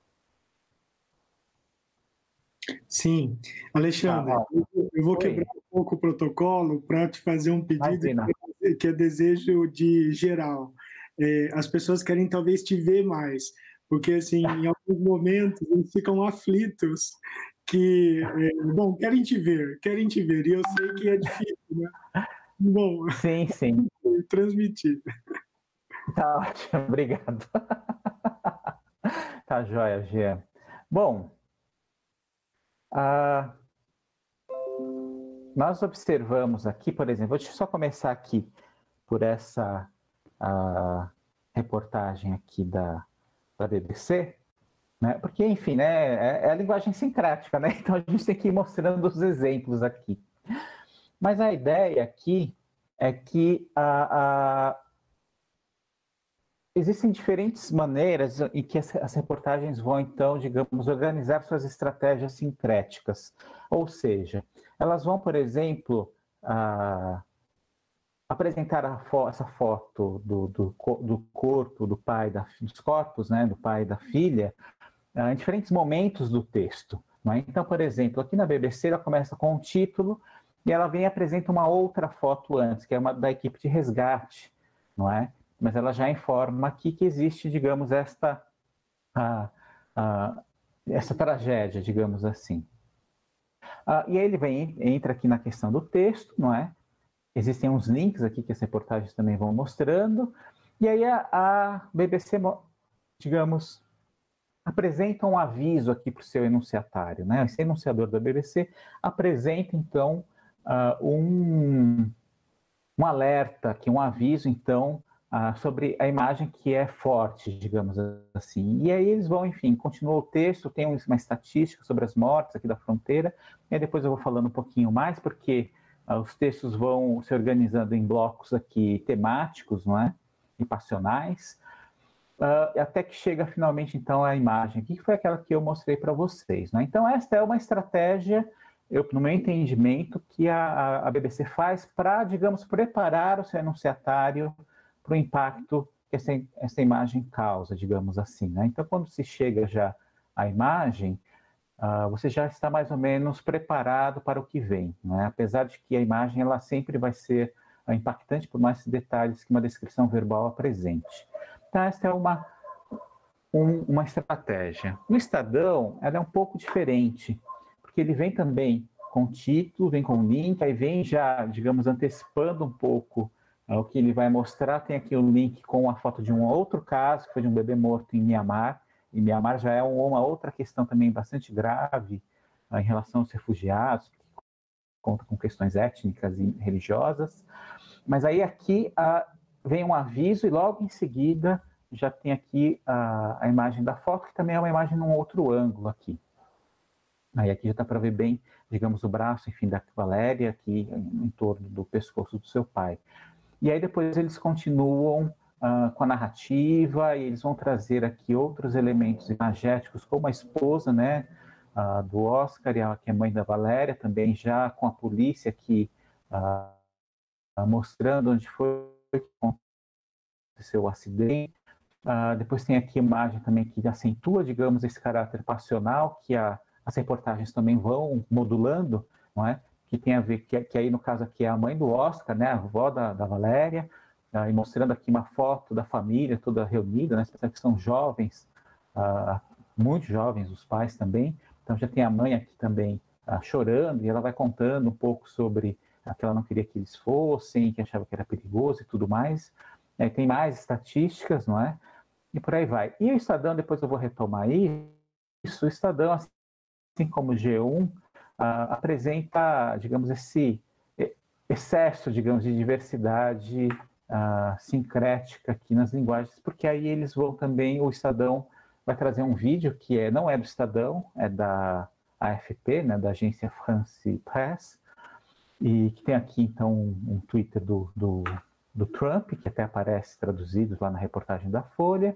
Sim. Alexandre, ah, eu vou Oi. quebrar um pouco o protocolo para te fazer um pedido que, que é desejo de geral. É, as pessoas querem talvez te ver mais, porque assim, em alguns momentos eles ficam aflitos que, é, bom, querem te ver, querem te ver, e eu sei que é difícil, né? Bom, sim, sim. transmitir. Tá ótimo, obrigado. Tá joia, Gia. Bom, Ah, nós observamos aqui, por exemplo, deixa eu só começar aqui por essa a, reportagem aqui da, da B B C, né? Porque, enfim, né, é, é a linguagem sincrática, né? Então a gente tem que ir mostrando os exemplos aqui. Mas a ideia aqui é que a, a, existem diferentes maneiras em que as, as reportagens vão, então, digamos, organizar suas estratégias sincréticas. Ou seja, elas vão, por exemplo, a, apresentar a fo essa foto do, do, do corpo do pai, da, dos corpos, né, do pai e da filha, a, em diferentes momentos do texto. Não é? Então, por exemplo, aqui na B B C ela começa com um título e ela vem e apresenta uma outra foto antes, que é uma da equipe de resgate, não é? Mas ela já informa aqui que existe, digamos, esta, a, a, essa tragédia, digamos assim. Ah, e aí ele vem, entra aqui na questão do texto, não é? Existem uns links aqui que as reportagens também vão mostrando, e aí a, a B B C, digamos, apresenta um aviso aqui para o seu enunciatário, né? Esse enunciador da B B C apresenta, então, uh, um, um alerta, aqui, um aviso, então, uh, sobre a imagem que é forte, digamos assim. E aí eles vão, enfim, continua o texto, tem uma estatística sobre as mortes aqui da fronteira, e aí depois eu vou falando um pouquinho mais, porque uh, os textos vão se organizando em blocos aqui temáticos, não é? E passionais, uh, até que chega finalmente, então, a imagem aqui, que foi aquela que eu mostrei para vocês, né? Então, esta é uma estratégia, eu, no meu entendimento, que a, a B B C faz para, digamos, preparar o seu enunciatário para o impacto que essa, essa imagem causa, digamos assim, né? Então, quando se chega já à imagem, uh, você já está mais ou menos preparado para o que vem, né? Apesar de que a imagem ela sempre vai ser uh, impactante por mais detalhes que uma descrição verbal apresente. Então, essa é uma, um, uma estratégia. O Estadão ela é um pouco diferente, porque ele vem também com título, vem com link, aí vem já, digamos, antecipando um pouco uh, o que ele vai mostrar. Tem aqui o link com a foto de um outro caso, que foi de um bebê morto em Mianmar. E Mianmar já é uma outra questão também bastante grave uh, em relação aos refugiados, que conta com questões étnicas e religiosas. Mas aí aqui uh, vem um aviso e logo em seguida já tem aqui uh, a imagem da foto, que também é uma imagem num outro ângulo aqui. Aí aqui já dá para ver bem, digamos, o braço, enfim, da Valéria aqui em torno do pescoço do seu pai. E aí depois eles continuam uh, com a narrativa e eles vão trazer aqui outros elementos imagéticos, como a esposa, né, uh, do Oscar, e a, que é mãe da Valéria, também já com a polícia aqui uh, mostrando onde foi que aconteceu o acidente. Uh, depois tem aqui a imagem também que acentua, digamos, esse caráter passional que a as reportagens também vão modulando, não é? Que tem a ver, que, que aí no caso aqui é a mãe do Oscar, né? A avó da, da Valéria, uh, e mostrando aqui uma foto da família toda reunida, né? Que são jovens, uh, muito jovens, os pais também. Então já tem a mãe aqui também uh, chorando, e ela vai contando um pouco sobre uh, que ela não queria que eles fossem, que achava que era perigoso e tudo mais. Aí tem mais estatísticas, não é? E por aí vai. E o Estadão, depois eu vou retomar isso, o Estadão, assim, assim como o G um, uh, apresenta, digamos, esse excesso, digamos, de diversidade uh, sincrética aqui nas linguagens, porque aí eles vão também, o Estadão vai trazer um vídeo que é, não é do Estadão, é da A F P, né, da agência France Presse, e que tem aqui, então, um, um Twitter do, do, do Trump, que até aparece traduzido lá na reportagem da Folha.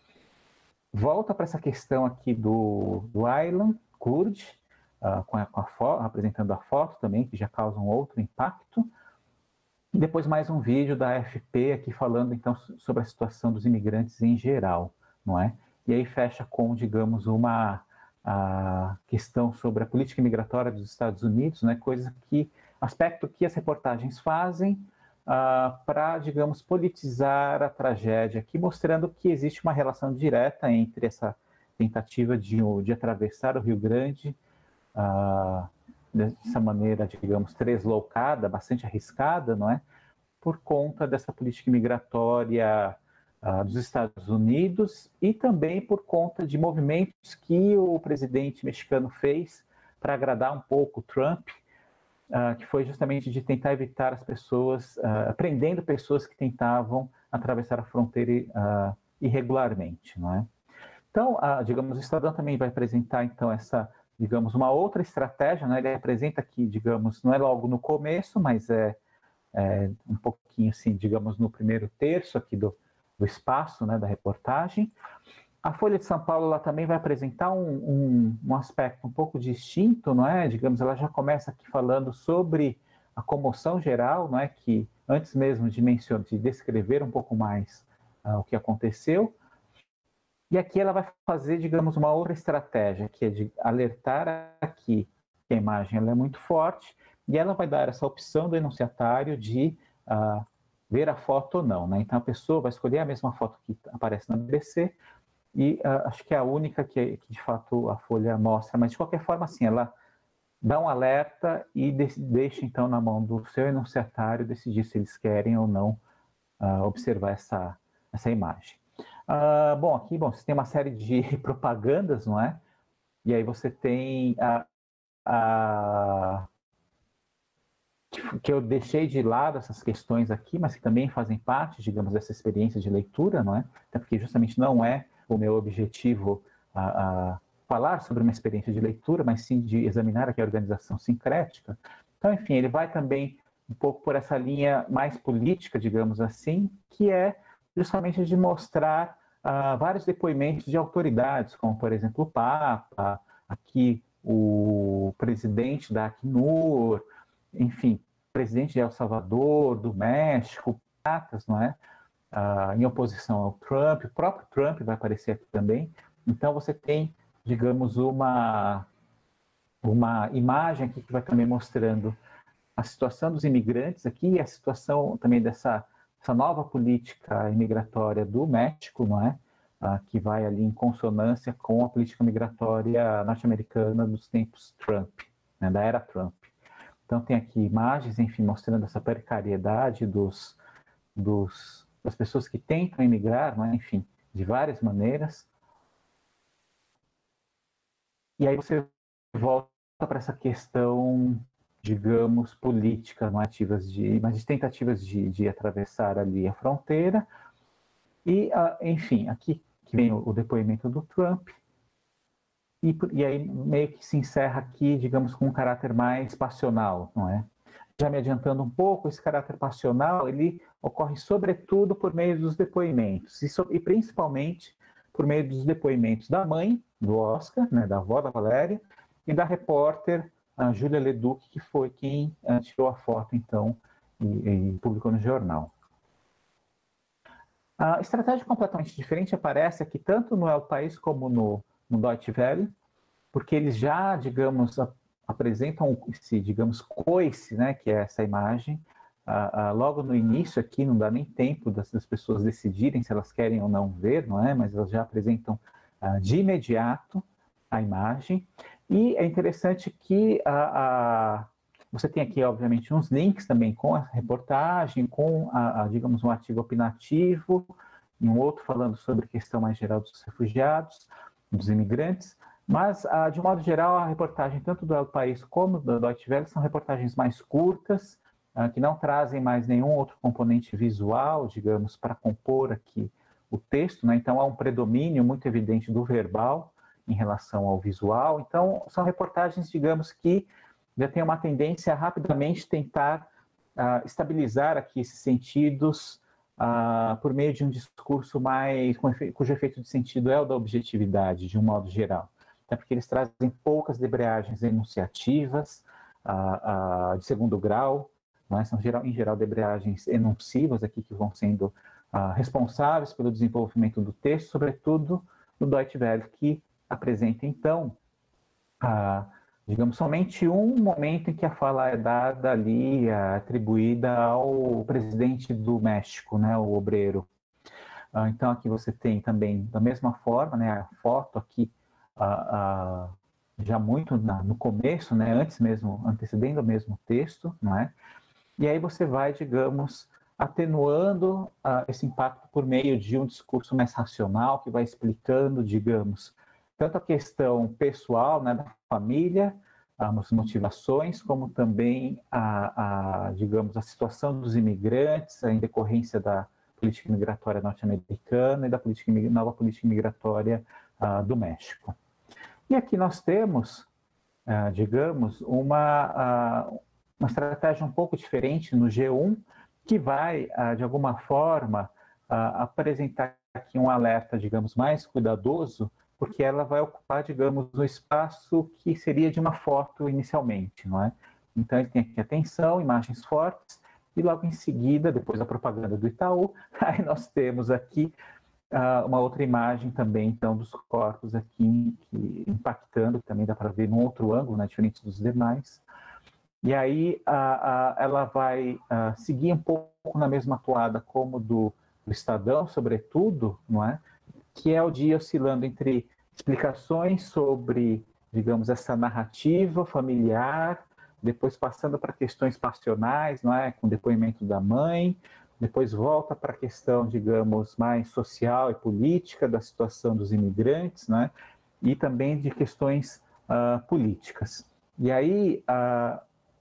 Volta para essa questão aqui do, do Aylan Kurd, uh, com a, com a foto, apresentando a foto também, que já causa um outro impacto. E depois mais um vídeo da A F P aqui falando, então, sobre a situação dos imigrantes em geral, não é? E aí fecha com, digamos, uma a questão sobre a política migratória dos Estados Unidos, né? Coisa que, aspecto que as reportagens fazem uh, para, digamos, politizar a tragédia aqui, mostrando que existe uma relação direta entre essa tentativa de, de atravessar o Rio Grande uh, dessa maneira, digamos, translocada, bastante arriscada, não é? Por conta dessa política migratória uh, dos Estados Unidos e também por conta de movimentos que o presidente mexicano fez para agradar um pouco o Trump, uh, que foi justamente de tentar evitar as pessoas, uh, prendendo pessoas que tentavam atravessar a fronteira uh, irregularmente, não é? Então, a, digamos, o Estadão também vai apresentar, então, essa, digamos, uma outra estratégia, né? Ele apresenta aqui, digamos, não é logo no começo, mas é, é um pouquinho, assim, digamos, no primeiro terço aqui do, do espaço, né, da reportagem. A Folha de São Paulo, ela também vai apresentar um, um, um aspecto um pouco distinto, não é? Digamos, ela já começa aqui falando sobre a comoção geral, não é? Que antes mesmo de mencionar, de descrever um pouco mais uh, o que aconteceu. E aqui ela vai fazer, digamos, uma outra estratégia, que é de alertar aqui que a imagem ela é muito forte, e ela vai dar essa opção do enunciatário de uh, ver a foto ou não, né? Então a pessoa vai escolher a mesma foto que aparece na B B C, e uh, acho que é a única que, que de fato a Folha mostra, mas de qualquer forma, assim, ela dá um alerta e de, deixa então na mão do seu enunciatário decidir se eles querem ou não uh, observar essa, essa imagem. Uh, bom, aqui bom, você tem uma série de propagandas, não é? E aí você tem a, a que eu deixei de lado essas questões aqui, mas que também fazem parte, digamos, dessa experiência de leitura, não é? Até porque justamente não é o meu objetivo a, a falar sobre uma experiência de leitura, mas sim de examinar aqui a organização sincrética. Então, enfim, ele vai também um pouco por essa linha mais política, digamos assim, que é justamente de mostrar uh, vários depoimentos de autoridades, como, por exemplo, o Papa, aqui o presidente da Acnur, enfim, presidente de El Salvador, do México, patas, não é? Uh, em oposição ao Trump, o próprio Trump vai aparecer aqui também. Então você tem, digamos, uma, uma imagem aqui que vai também mostrando a situação dos imigrantes aqui, a situação também dessa essa nova política imigratória do México, não é? Uh, que vai ali em consonância com a política migratória norte-americana dos tempos Trump, né? Da era Trump. Então tem aqui imagens, enfim, mostrando essa precariedade dos, dos, das pessoas que tentam emigrar, né? Enfim, de várias maneiras. E aí você volta para essa questão, digamos, política, não ativas de, mas de tentativas de, de atravessar ali a fronteira. E, uh, enfim, aqui que vem o, o depoimento do Trump. E, e aí meio que se encerra aqui, digamos, com um caráter mais passional, não é? Já me adiantando um pouco, esse caráter passional, ele ocorre sobretudo por meio dos depoimentos, e, so, e principalmente por meio dos depoimentos da mãe, do Oscar, né, da avó da Valéria, e da repórter a Júlia Leduc, que foi quem uh, tirou a foto, então, e, e publicou no jornal. A estratégia completamente diferente aparece aqui tanto no El País como no, no Deutsche Welle, porque eles já, digamos, a, apresentam esse, digamos, coice, né, que é essa imagem, uh, uh, logo no início aqui, não dá nem tempo das, das pessoas decidirem se elas querem ou não ver, não é? Mas elas já apresentam uh, de imediato a imagem. E é interessante que uh, uh, você tem aqui, obviamente, uns links também com a reportagem, com, a, a, digamos, um artigo opinativo, e um outro falando sobre a questão mais geral dos refugiados, dos imigrantes. Mas, uh, de um modo geral, a reportagem, tanto do El País como do Deutsche Welle, são reportagens mais curtas, uh, que não trazem mais nenhum outro componente visual, digamos, para compor aqui o texto, né? Então, há um predomínio muito evidente do verbal em relação ao visual. Então, são reportagens, digamos, que já têm uma tendência a rapidamente tentar uh, estabilizar aqui esses sentidos uh, por meio de um discurso mais, cujo efeito de sentido é o da objetividade, de um modo geral. Até porque eles trazem poucas debreagens enunciativas, uh, uh, de segundo grau, né? São geral, em geral debreagens enuncivas aqui que vão sendo uh, responsáveis pelo desenvolvimento do texto, sobretudo no Deutsche Welle, que apresenta então, uh, digamos, somente um momento em que a fala é dada ali, uh, atribuída ao presidente do México, né, o obreiro. Uh, então aqui você tem também, da mesma forma, né, a foto aqui, Uh, uh, já muito na, no começo, né, antes mesmo, antecedendo o mesmo texto, não é? E aí você vai, digamos, atenuando uh, esse impacto por meio de um discurso mais racional, que vai explicando, digamos, tanto a questão pessoal, né, da família, uh, as motivações, como também a, a, digamos, a situação dos imigrantes, em decorrência da política migratória norte-americana e da política, nova política migratória uh, do México. E aqui nós temos, uh, digamos, uma, uh, uma estratégia um pouco diferente no G um, que vai, uh, de alguma forma, uh, apresentar aqui um alerta, digamos, mais cuidadoso, porque ela vai ocupar, digamos, o espaço que seria de uma foto inicialmente, não é? Então, ele tem aqui atenção, imagens fortes, e logo em seguida, depois da propaganda do Itaú, aí nós temos aqui Uh, uma outra imagem também, então, dos corpos aqui, que, impactando, que também dá para ver num outro ângulo, né, diferente dos demais. E aí a, a, ela vai a, seguir um pouco na mesma toada como do, do Estadão, sobretudo, não é? Que é o dia oscilando entre explicações sobre, digamos, essa narrativa familiar, depois passando para questões passionais, não é? Com depoimento da mãe, depois volta para a questão, digamos, mais social e política da situação dos imigrantes, né? E também de questões uh, políticas. E aí uh,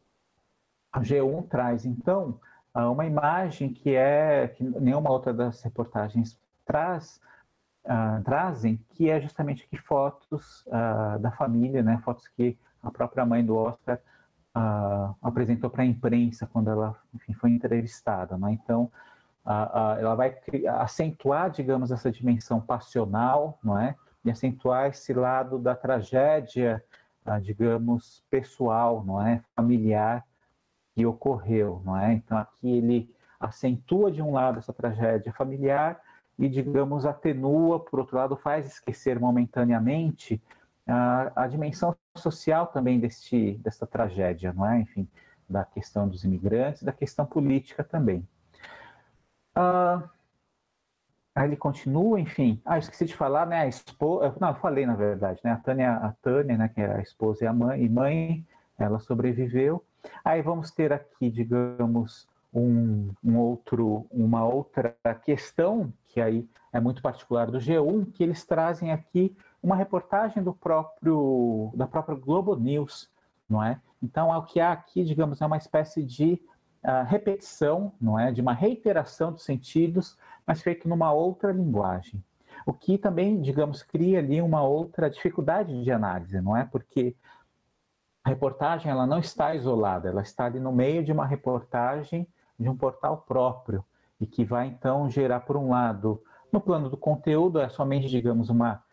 a G um traz, então, uh, uma imagem que é que nenhuma outra das reportagens traz, uh, trazem, que é justamente aqui fotos uh, da família, né? Fotos que a própria mãe do Oscar Uh, apresentou para a imprensa quando ela, enfim, foi entrevistada, né? Então, uh, uh, ela vai acentuar, digamos, essa dimensão passional, não é? E acentuar esse lado da tragédia, uh, digamos, pessoal, não é? Familiar que ocorreu, não é? Então, aqui ele acentua de um lado essa tragédia familiar e, digamos, atenua, por outro lado, faz esquecer momentaneamente a, a dimensão social também deste, dessa tragédia, não é? Enfim, da questão dos imigrantes, da questão política também. Ah, aí ele continua, enfim. Ah, esqueci de falar, né? A esposa, não, eu falei na verdade, né? A Tânia, a Tânia, né? Que é a esposa e a mãe, e mãe, ela sobreviveu. Aí vamos ter aqui, digamos, um, um outro, uma outra questão que aí é muito particular do G um, que eles trazem aqui uma reportagem do próprio, da própria Globo News, não é? Então, o que há aqui, digamos, é uma espécie de uh, repetição, não é? De uma reiteração dos sentidos, mas feito numa outra linguagem. O que também, digamos, cria ali uma outra dificuldade de análise, não é? Porque a reportagem, ela não está isolada, ela está ali no meio de uma reportagem de um portal próprio, e que vai, então, gerar, por um lado, no plano do conteúdo, é somente, digamos, uma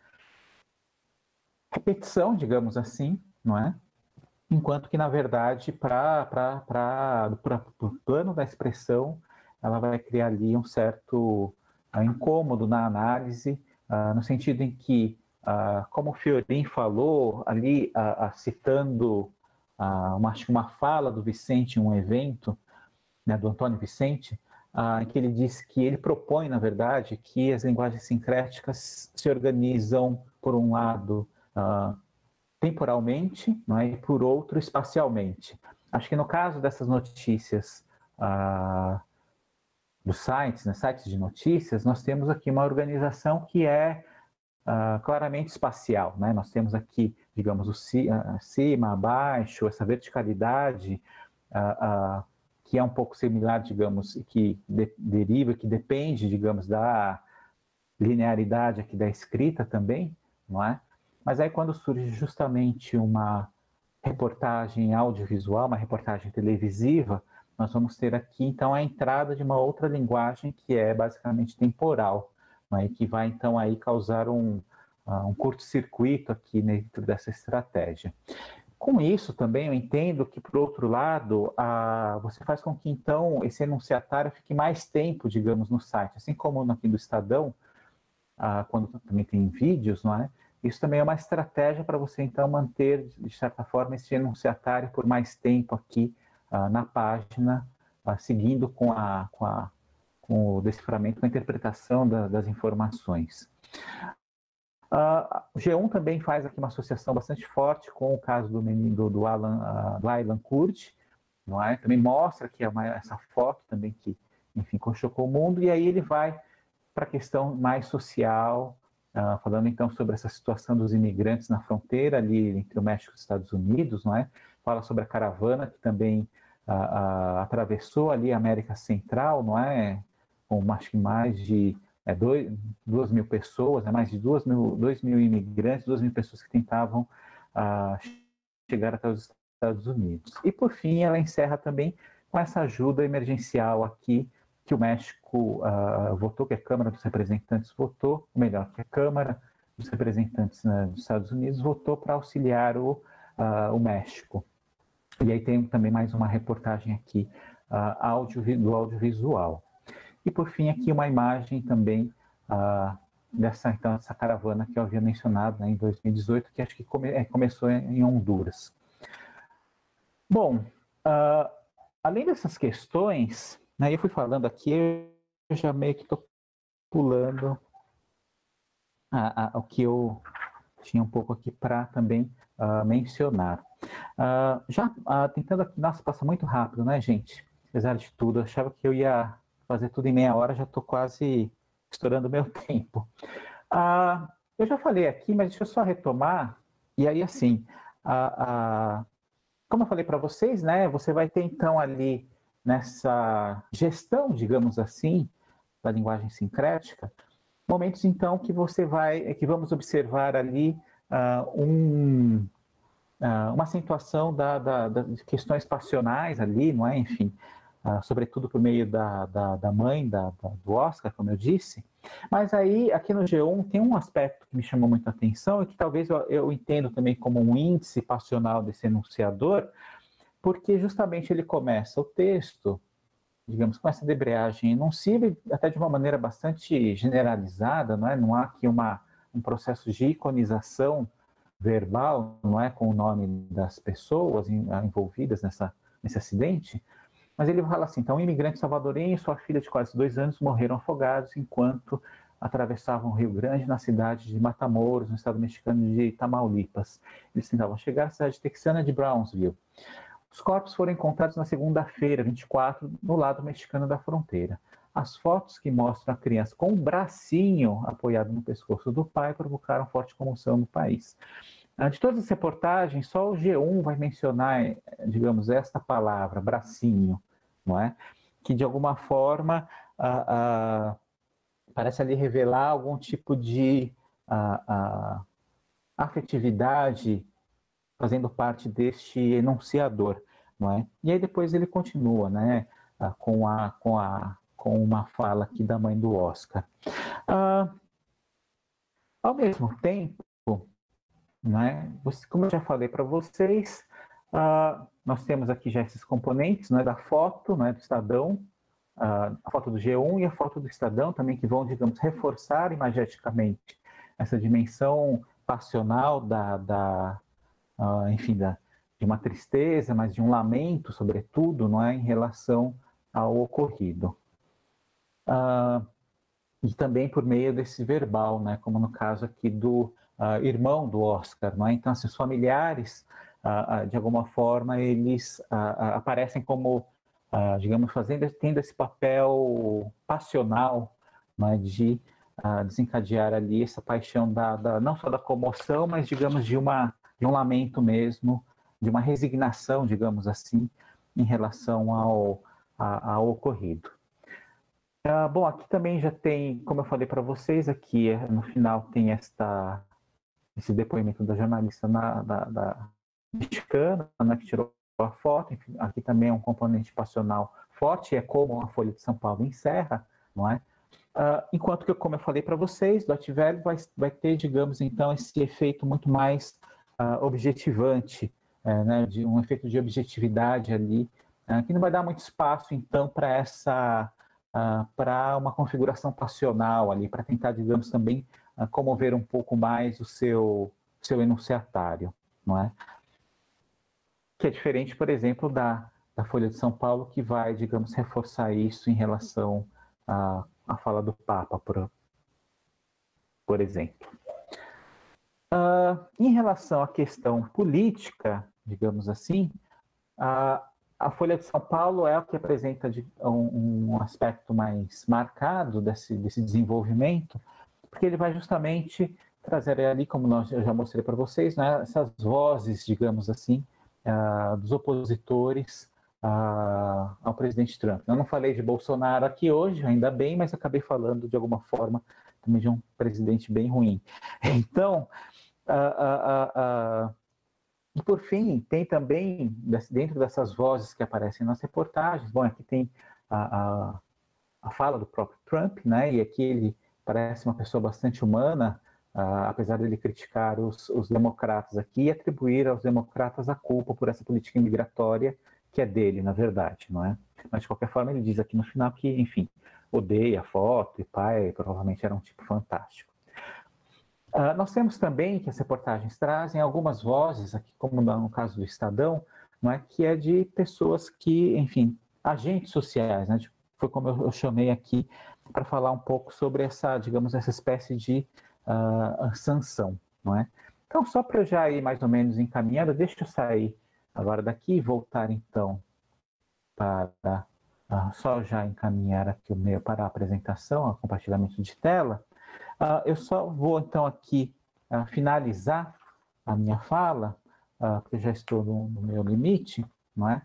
repetição, digamos assim, não é? Enquanto que, na verdade, para o plano da expressão, ela vai criar ali um certo uh, incômodo na análise, uh, no sentido em que, uh, como o Fiorin falou, ali uh, uh, citando uh, uma, acho que uma fala do Vicente em um evento, né, do Antônio Vicente, uh, em que ele disse que ele propõe, na verdade, que as linguagens sincréticas se organizam, por um lado, Uh, temporalmente, não é? E por outro, espacialmente. Acho que no caso dessas notícias uh, dos sites, né, sites de notícias, nós temos aqui uma organização que é uh, claramente espacial, né? Nós temos aqui, digamos, o ci, uh, cima, abaixo, essa verticalidade uh, uh, que é um pouco similar, digamos, que de, deriva, que depende, digamos, da linearidade aqui da escrita também, não é? Mas aí quando surge justamente uma reportagem audiovisual, uma reportagem televisiva, nós vamos ter aqui então a entrada de uma outra linguagem que é basicamente temporal, né, e que vai então aí causar um, uh, um curto-circuito aqui dentro dessa estratégia. Com isso também eu entendo que, por outro lado, uh, você faz com que então esse enunciatário fique mais tempo, digamos, no site, assim como aqui do Estadão, uh, quando também tem vídeos, não é? Isso também é uma estratégia para você, então, manter, de certa forma, esse enunciatário por mais tempo aqui uh, na página, uh, seguindo com, a, com, a, com o deciframento, com a interpretação da, das informações. Uh, o G um também faz aqui uma associação bastante forte com o caso do menino do, do Alan, uh, Aylan Kurd, não é? Também mostra que é uma, essa foto também que, enfim, chocou o mundo, e aí ele vai para a questão mais social, Uh, falando então sobre essa situação dos imigrantes na fronteira ali entre o México e os Estados Unidos, não é? Fala sobre a caravana que também uh, uh, atravessou ali a América Central, não é? Com acho que mais de é, dois, duas mil pessoas, é, mais de duas mil, dois mil imigrantes, duas mil pessoas que tentavam uh, chegar até os Estados Unidos. E por fim ela encerra também com essa ajuda emergencial aqui que o México uh, votou, que a Câmara dos Representantes votou, ou melhor, que a Câmara dos Representantes, né, dos Estados Unidos votou para auxiliar o, uh, o México. E aí tem também mais uma reportagem aqui uh, audio, do audiovisual. E por fim aqui uma imagem também uh, dessa, então, dessa caravana que eu havia mencionado, né, em dois mil e dezoito, que acho que come, é, começou em Honduras. Bom, Uh, além dessas questões, né, eu fui falando aqui, eu já meio que estou pulando a, a, o que eu tinha um pouco aqui para também uh, mencionar. Uh, já uh, tentando aqui, nossa, passa muito rápido, né, gente? Apesar de tudo, eu achava que eu ia fazer tudo em meia hora, já estou quase estourando o meu tempo. Uh, eu já falei aqui, mas deixa eu só retomar. E aí, assim, uh, uh, como eu falei para vocês, né, você vai ter então ali nessa gestão, digamos assim, da linguagem sincrética, momentos então que você vai, que vamos observar ali uh, um, uh, uma acentuação da, da, da, de questões passionais ali, não é? Enfim, uh, sobretudo por meio da, da, da mãe da, da, do Oscar, como eu disse. Mas aí, aqui no G um, tem um aspecto que me chamou muito a atenção e que talvez eu, eu entendo também como um índice passional desse enunciador, porque justamente ele começa o texto, digamos, com essa debreagem enunciada, até de uma maneira bastante generalizada, não é? Não há aqui uma, um processo de iconização verbal, não é, com o nome das pessoas envolvidas nessa, nesse acidente, mas ele fala assim, então, um imigrante salvadorenho e sua filha de quase dois anos morreram afogados enquanto atravessavam o Rio Grande na cidade de Matamoros, no estado mexicano de Tamaulipas. Eles tentavam chegar à cidade texana de Brownsville. Os corpos foram encontrados na segunda-feira, vinte e quatro, no lado mexicano da fronteira. As fotos que mostram a criança com o bracinho apoiado no pescoço do pai provocaram forte comoção no país. De todas as reportagens, só o G um vai mencionar, digamos, esta palavra, bracinho, não é? Que de alguma forma ah, ah, parece ali revelar algum tipo de ah, ah, afetividade fazendo parte deste enunciador, não é? E aí depois ele continua, né, com, a, com, a, com uma fala aqui da mãe do Oscar. Ah, ao mesmo tempo, né, como eu já falei para vocês, ah, nós temos aqui já esses componentes, né, da foto, né, do Estadão, ah, a foto do G um e a foto do Estadão também, que vão, digamos, reforçar imageticamente essa dimensão passional da, da Uh, enfim, da, de uma tristeza, mas de um lamento, sobretudo, não é, em relação ao ocorrido. Uh, e também por meio desse verbal, né, como no caso aqui do uh, irmão do Oscar, não é? Então, assim, os familiares, uh, uh, de alguma forma, eles uh, uh, aparecem como, uh, digamos, fazendo, tendo esse papel passional, não é, de uh, desencadear ali essa paixão da, da, não só da comoção, mas, digamos, de uma de um lamento mesmo, de uma resignação, digamos assim, em relação ao, a, ao ocorrido. Ah, bom, aqui também já tem, como eu falei para vocês, aqui no final tem esta, esse depoimento da jornalista na, da, da mexicana, né, que tirou a foto. Enfim, aqui também é um componente passional forte, é como a Folha de São Paulo encerra, não é? Uh, enquanto que, como eu falei para vocês, do Ativelli vai, vai ter, digamos, então, esse efeito muito mais Uh, objetivante, uh, né, de um efeito de objetividade ali, uh, que não vai dar muito espaço, então, para essa, uh, para uma configuração passional ali, para tentar, digamos, também uh, comover um pouco mais o seu, seu enunciatário, não é? Que é diferente, por exemplo, da, da Folha de São Paulo, que vai, digamos, reforçar isso em relação à, à fala do Papa, por, por exemplo. Uh, em relação à questão política, digamos assim, uh, a Folha de São Paulo é o que apresenta de, um, um aspecto mais marcado desse, desse desenvolvimento, porque ele vai justamente trazer ali, como nós, eu já mostrei para vocês, né, essas vozes, digamos assim, uh, dos opositores uh, ao presidente Trump. Eu não falei de Bolsonaro aqui hoje, ainda bem, mas acabei falando de alguma forma também de um presidente bem ruim. Então, Uh, uh, uh, uh, e por fim, tem também, dentro dessas vozes que aparecem nas reportagens, bom, aqui tem a, a, a fala do próprio Trump, né, e aqui ele parece uma pessoa bastante humana, uh, apesar de ele criticar os, os democratas aqui e atribuir aos democratas a culpa por essa política imigratória que é dele, na verdade, não é? Mas, de qualquer forma, ele diz aqui no final que, enfim, odeia a foto e pai, provavelmente era um tipo fantástico. Uh, nós temos também que as reportagens trazem algumas vozes, aqui como no caso do Estadão, não é? Que é de pessoas que, enfim, agentes sociais, né? Foi como eu, eu chamei aqui para falar um pouco sobre essa, digamos, essa espécie de uh, sanção, não é? Então, só para eu já ir mais ou menos encaminhando, deixa eu sair agora daqui e voltar então para uh, só já encaminhar aqui o meu para a apresentação, o compartilhamento de tela. Uh, eu só vou então aqui uh, finalizar a minha fala, uh, porque eu já estou no, no meu limite, não é?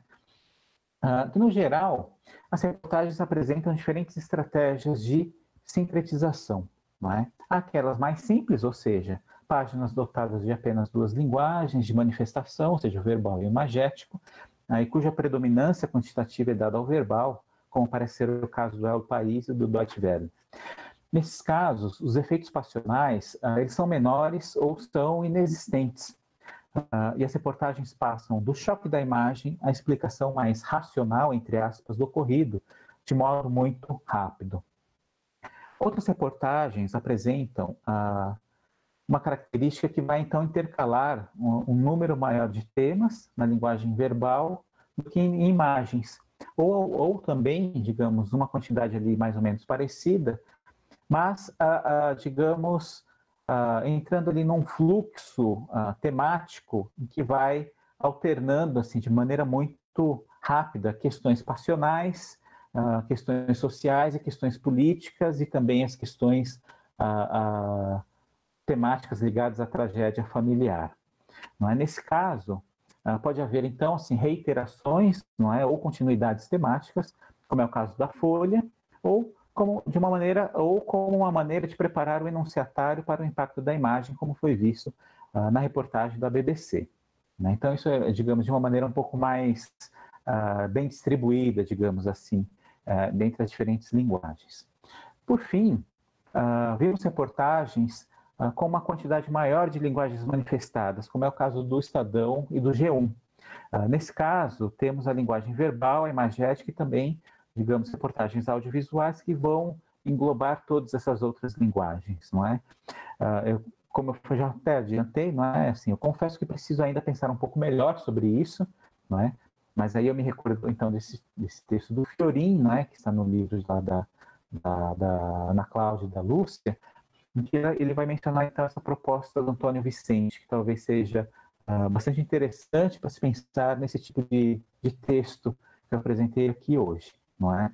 Uh, que no geral, as reportagens apresentam diferentes estratégias de sincretização, não é? Aquelas mais simples, ou seja, páginas dotadas de apenas duas linguagens de manifestação, ou seja, o verbal e o imagético, aí, cuja predominância quantitativa é dada ao verbal, como parece ser o caso do El País e do Deutsche Welle. Nesses casos, os efeitos passionais uh, eles são menores ou são inexistentes, uh, e as reportagens passam do choque da imagem à explicação mais racional, entre aspas, do ocorrido, de modo muito rápido. Outras reportagens apresentam uh, uma característica que vai, então, intercalar um, um número maior de temas na linguagem verbal do que em imagens. Ou, ou também, digamos, uma quantidade ali mais ou menos parecida, mas, uh, uh, digamos, uh, entrando ali num fluxo uh, temático que vai alternando, assim, de maneira muito rápida, questões passionais, uh, questões sociais e questões políticas e também as questões uh, uh, temáticas ligadas à tragédia familiar. Não é? Nesse caso, uh, pode haver, então, assim, reiterações, não é? Ou continuidades temáticas, como é o caso da Folha, ou como de uma maneira ou como uma maneira de preparar o enunciatário para o impacto da imagem, como foi visto uh, na reportagem da B B C. Né? Então, isso é, digamos, de uma maneira um pouco mais uh, bem distribuída, digamos assim, uh, dentre as diferentes linguagens. Por fim, uh, vimos reportagens uh, com uma quantidade maior de linguagens manifestadas, como é o caso do Estadão e do G um. Uh, nesse caso, temos a linguagem verbal, a imagética e também, digamos, reportagens audiovisuais que vão englobar todas essas outras linguagens, não é? Uh, eu, como eu já até adiantei, não é? Assim, eu confesso que preciso ainda pensar um pouco melhor sobre isso, não é? Mas aí eu me recordo, então, desse, desse texto do Fiorin, não é? Que está no livro lá da, da, da Ana Cláudia e da Lúcia, em que ele vai mencionar, então, essa proposta do Antônio Vicente, que talvez seja uh, bastante interessante para se pensar nesse tipo de, de texto que eu apresentei aqui hoje. Não é?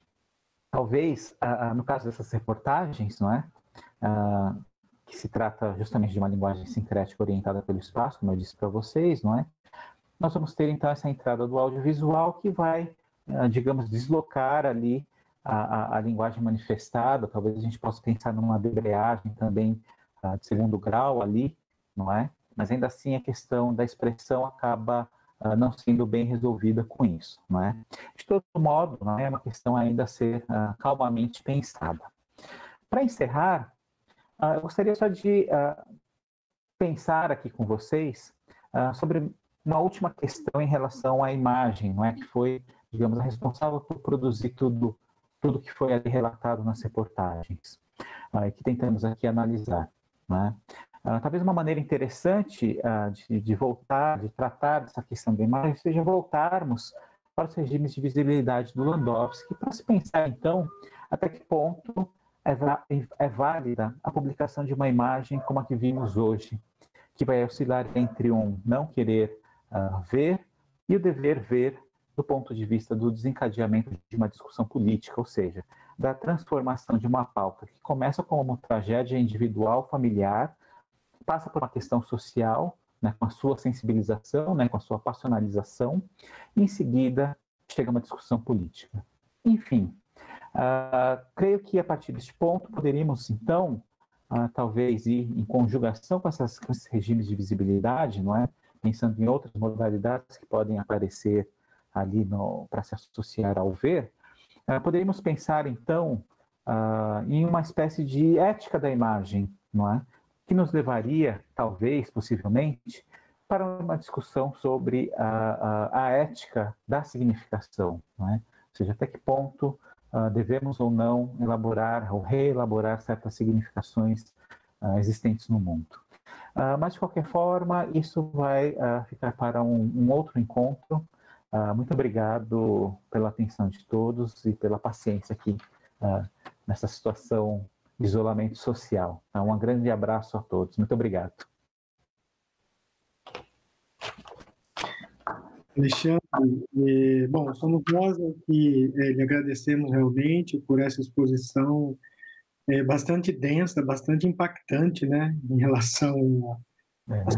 Talvez, ah, no caso dessas reportagens, não é? Ah, que se trata justamente de uma linguagem sincrética orientada pelo espaço, como eu disse para vocês, não é? Nós vamos ter, então, essa entrada do audiovisual que vai, ah, digamos, deslocar ali a, a, a linguagem manifestada. Talvez a gente possa pensar numa debreagem também ah, de segundo grau ali, não é? Mas ainda assim a questão da expressão acaba Uh, não sendo bem resolvida com isso, não é? De todo modo, não é uma questão ainda a ser uh, calmamente pensada. Para encerrar, uh, eu gostaria só de uh, pensar aqui com vocês uh, sobre uma última questão em relação à imagem, não é? Que foi, digamos, a responsável por produzir tudo, tudo que foi ali relatado nas reportagens, uh, que tentamos aqui analisar, não é? Uh, talvez uma maneira interessante uh, de, de voltar, de tratar dessa questão da imagem, seja voltarmos para os regimes de visibilidade do Landowski, para se pensar, então, até que ponto é, é válida a publicação de uma imagem como a que vimos hoje, que vai oscilar entre um não querer uh, ver e o dever ver do ponto de vista do desencadeamento de uma discussão política, ou seja, da transformação de uma pauta que começa como uma tragédia individual, familiar, passa por uma questão social, né, com a sua sensibilização, né, com a sua passionalização, e em seguida chega uma discussão política. Enfim, uh, creio que a partir deste ponto poderíamos, então, uh, talvez ir em conjugação com, essas, com esses regimes de visibilidade, não é? Pensando em outras modalidades que podem aparecer ali para se associar ao ver, uh, poderíamos pensar, então, uh, em uma espécie de ética da imagem, não é? Que nos levaria, talvez, possivelmente, para uma discussão sobre a, a, a ética da significação, não é? Ou seja, até que ponto uh, devemos ou não elaborar ou reelaborar certas significações uh, existentes no mundo. Uh, mas, de qualquer forma, isso vai uh, ficar para um, um outro encontro. Uh, muito obrigado pela atenção de todos e pela paciência aqui uh, nessa situação de isolamento social. Então, um grande abraço a todos. Muito obrigado. Alexandre, eh, bom, somos nós que eh, lhe agradecemos realmente por essa exposição eh, bastante densa, bastante impactante, né, em relação a, É.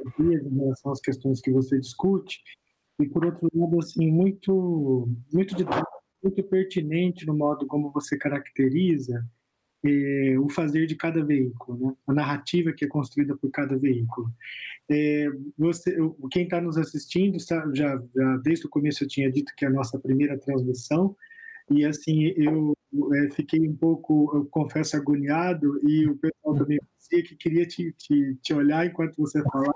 em relação às questões que você discute, e por outro lado, assim, muito, muito, muito pertinente no modo como você caracteriza eh, o fazer de cada veículo, né, a narrativa que é construída por cada veículo. É, você, quem está nos assistindo, já, já desde o começo eu tinha dito que é a nossa primeira transmissão, e assim, eu é, fiquei um pouco, eu confesso, agoniado, e o pessoal também dizia que queria te, te, te olhar enquanto você falava,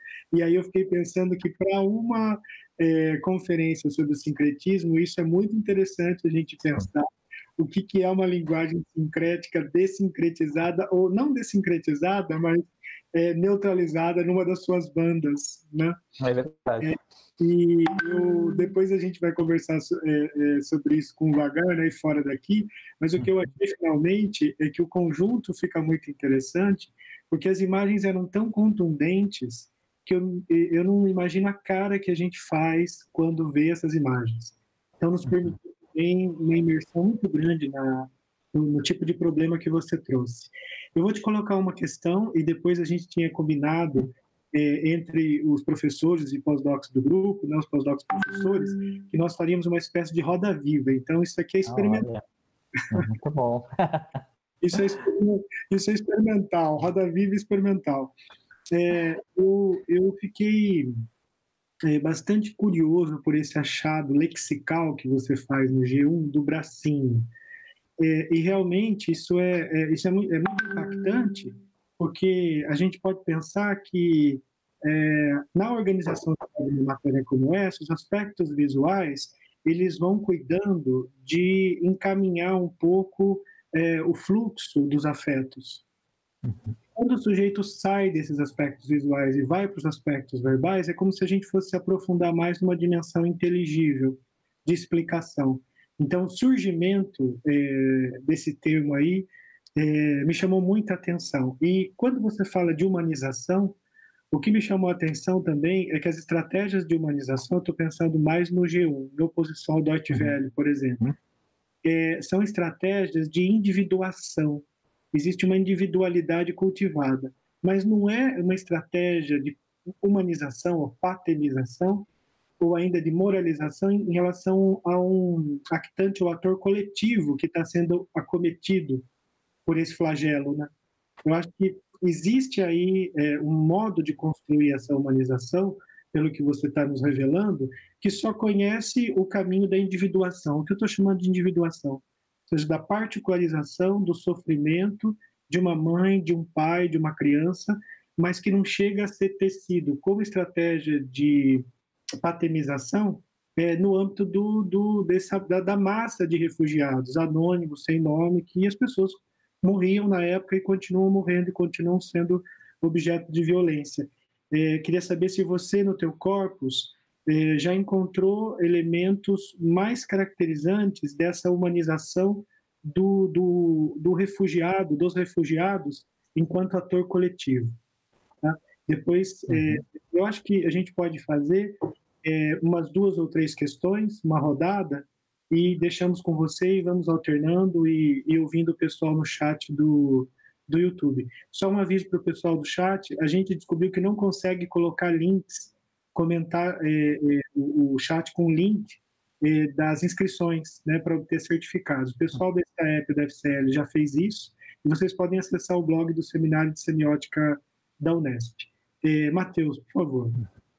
e aí eu fiquei pensando que para uma é, conferência sobre o sincretismo, isso é muito interessante a gente pensar o que, que é uma linguagem sincrética desincretizada, ou não desincretizada, mas é, neutralizada numa das suas bandas, né? É verdade. É, e eu, depois a gente vai conversar é, é, sobre isso com o Vagar, né, e fora daqui, mas o que eu achei finalmente é que o conjunto fica muito interessante, porque as imagens eram tão contundentes que eu, eu não imagino a cara que a gente faz quando vê essas imagens. Então, nos permitiu uma imersão muito grande na, no, no tipo de problema que você trouxe. Eu vou te colocar uma questão, e depois a gente tinha combinado é, entre os professores e pós-docs do grupo, né, os pós-docs professores, que nós faríamos uma espécie de roda viva. Então, isso aqui é experimental. Ah, muito bom. isso, é, isso é experimental, roda viva experimental. É, eu, eu fiquei é, bastante curioso por esse achado lexical que você faz no G um do bracinho. É, e realmente isso é, é, isso é muito, é muito impactante, porque a gente pode pensar que é, na organização de uma matéria como essa, os aspectos visuais eles vão cuidando de encaminhar um pouco é, o fluxo dos afetos. Uhum. Quando o sujeito sai desses aspectos visuais e vai para os aspectos verbais, é como se a gente fosse se aprofundar mais numa dimensão inteligível de explicação. Então, o surgimento é, desse termo aí é, me chamou muita atenção. E quando você fala de humanização, o que me chamou a atenção também é que as estratégias de humanização, eu estou pensando mais no G um, em oposição ao Deutsche Welle, por exemplo, é, são estratégias de individuação. Existe uma individualidade cultivada, mas não é uma estratégia de humanização ou paternização, ou ainda de moralização em relação a um actante ou ator coletivo que está sendo acometido por esse flagelo, né? Eu acho que existe aí é, um modo de construir essa humanização, pelo que você está nos revelando, que só conhece o caminho da individuação. O que eu estou chamando de individuação? Ou seja, da particularização do sofrimento de uma mãe, de um pai, de uma criança, mas que não chega a ser tecido como estratégia de paternização é, no âmbito do, do, dessa, da, da massa de refugiados, anônimos, sem nome, que as pessoas morriam na época e continuam morrendo e continuam sendo objeto de violência. É, queria saber se você, no teu corpus, é, já encontrou elementos mais caracterizantes dessa humanização do, do, do refugiado, dos refugiados, enquanto ator coletivo. Tá? Depois, uhum. é, eu acho que a gente pode fazer é, umas duas ou três questões, uma rodada, e deixamos com você e vamos alternando e, e ouvindo o pessoal no chat do, do YouTube. Só um aviso para o pessoal do chat, a gente descobriu que não consegue colocar links, comentar é, é, o, o chat com link é, das inscrições, né, para obter certificados. O pessoal da S T A E P da F C L já fez isso, e vocês podem acessar o blog do Seminário de Semiótica da Unesp. É, Matheus, por favor.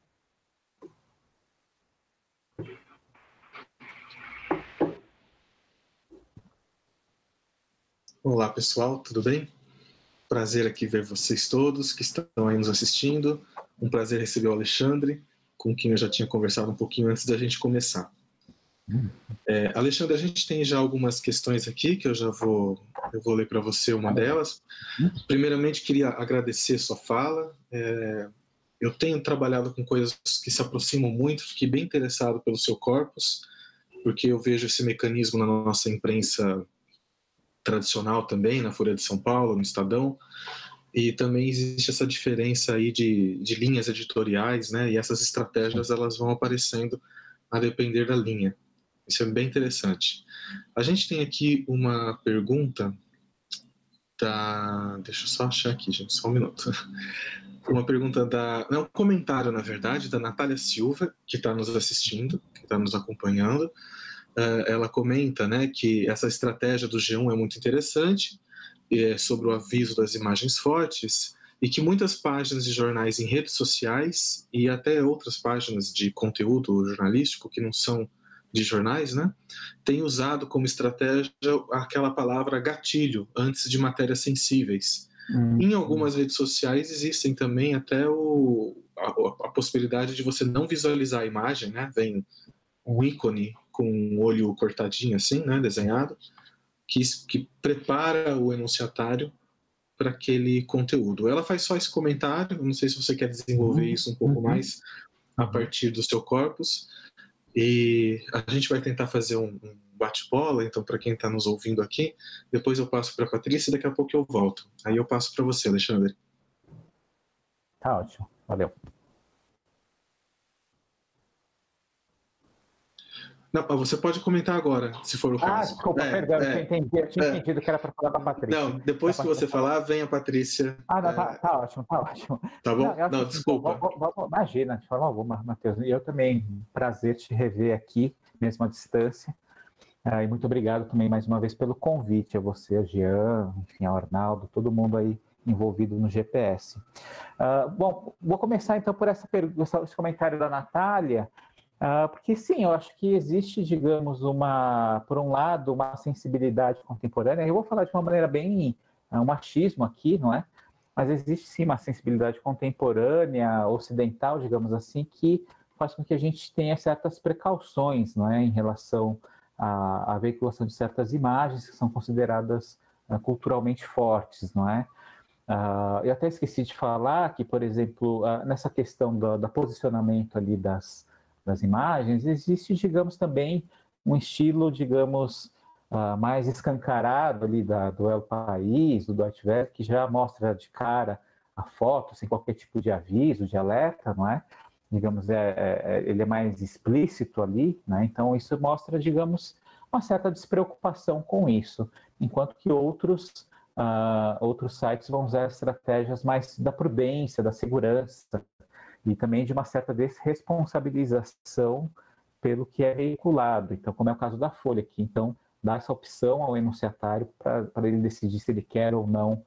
Olá, pessoal, tudo bem? Prazer aqui ver vocês todos que estão aí nos assistindo. Um prazer receber o Alexandre, com quem eu já tinha conversado um pouquinho antes da gente começar. É, Alexandre, a gente tem já algumas questões aqui que eu já vou, eu vou ler para você uma delas. Primeiramente, queria agradecer sua fala. É, eu tenho trabalhado com coisas que se aproximam muito, fiquei bem interessado pelo seu corpus, porque eu vejo esse mecanismo na nossa imprensa tradicional também, na Folha de São Paulo, no Estadão, e também existe essa diferença aí de, de linhas editoriais, né? E essas estratégias elas vão aparecendo a depender da linha. Isso é bem interessante. A gente tem aqui uma pergunta da... Deixa eu só achar aqui, gente, só um minuto. Uma pergunta da... Não, um comentário, na verdade, da Natália Silva, que está nos assistindo, que está nos acompanhando. Uh, ela comenta, né, que essa estratégia do G um é muito interessante, é, sobre o aviso das imagens fortes, e que muitas páginas de jornais em redes sociais e até outras páginas de conteúdo jornalístico que não são de jornais, né, têm usado como estratégia aquela palavra gatilho antes de matérias sensíveis. Hum. Em algumas redes sociais existem também até o, a, a possibilidade de você não visualizar a imagem, né, vem um ícone com um olho cortadinho assim, né, desenhado, que, que prepara o enunciatário para aquele conteúdo. Ela faz só esse comentário, não sei se você quer desenvolver isso um pouco mais a partir do seu corpus, e a gente vai tentar fazer um, um bate-bola, então para quem está nos ouvindo aqui, depois eu passo para a Patrícia e daqui a pouco eu volto. Aí eu passo para você, Alexandre. Tá ótimo, valeu. Não, você pode comentar agora, se for o caso. Ah, desculpa, é, perdão, é, eu, entendi, eu tinha é, entendido que era para falar com a Patrícia. Não, depois que você falar, vem a Patrícia. Ah, não, é... tá, tá ótimo, tá ótimo. Tá bom? Não, não, assim, desculpa. Vamos, vamos, imagina, de forma alguma, Matheus. E eu também, prazer te rever aqui, mesmo à distância. Ah, e muito obrigado também mais uma vez pelo convite a você, a Jean, enfim, ao Arnaldo, todo mundo aí envolvido no G P S. Uh, bom, vou começar então por essa pergunta, esse comentário da Natália. Uh, porque sim, eu acho que existe, digamos, uma, por um lado, uma sensibilidade contemporânea. Eu vou falar de uma maneira bem, uh, um machismo aqui, não é? Mas existe sim uma sensibilidade contemporânea, ocidental, digamos assim, que faz com que a gente tenha certas precauções, não é, em relação à, à veiculação de certas imagens que são consideradas uh, culturalmente fortes, não é? Uh, eu até esqueci de falar que, por exemplo, uh, nessa questão do, do posicionamento ali das das imagens, existe, digamos, também um estilo, digamos, uh, mais escancarado ali da, do El País, do Deutsche Welle, que já mostra de cara a foto, sem qualquer tipo de aviso, de alerta, não é? Digamos, é, é, ele é mais explícito ali, né? Então isso mostra, digamos, uma certa despreocupação com isso, enquanto que outros, uh, outros sites vão usar estratégias mais da prudência, da segurança, e também de uma certa desresponsabilização pelo que é veiculado. Então, como é o caso da Folha aqui. Então, dá essa opção ao enunciatário para ele decidir se ele quer ou não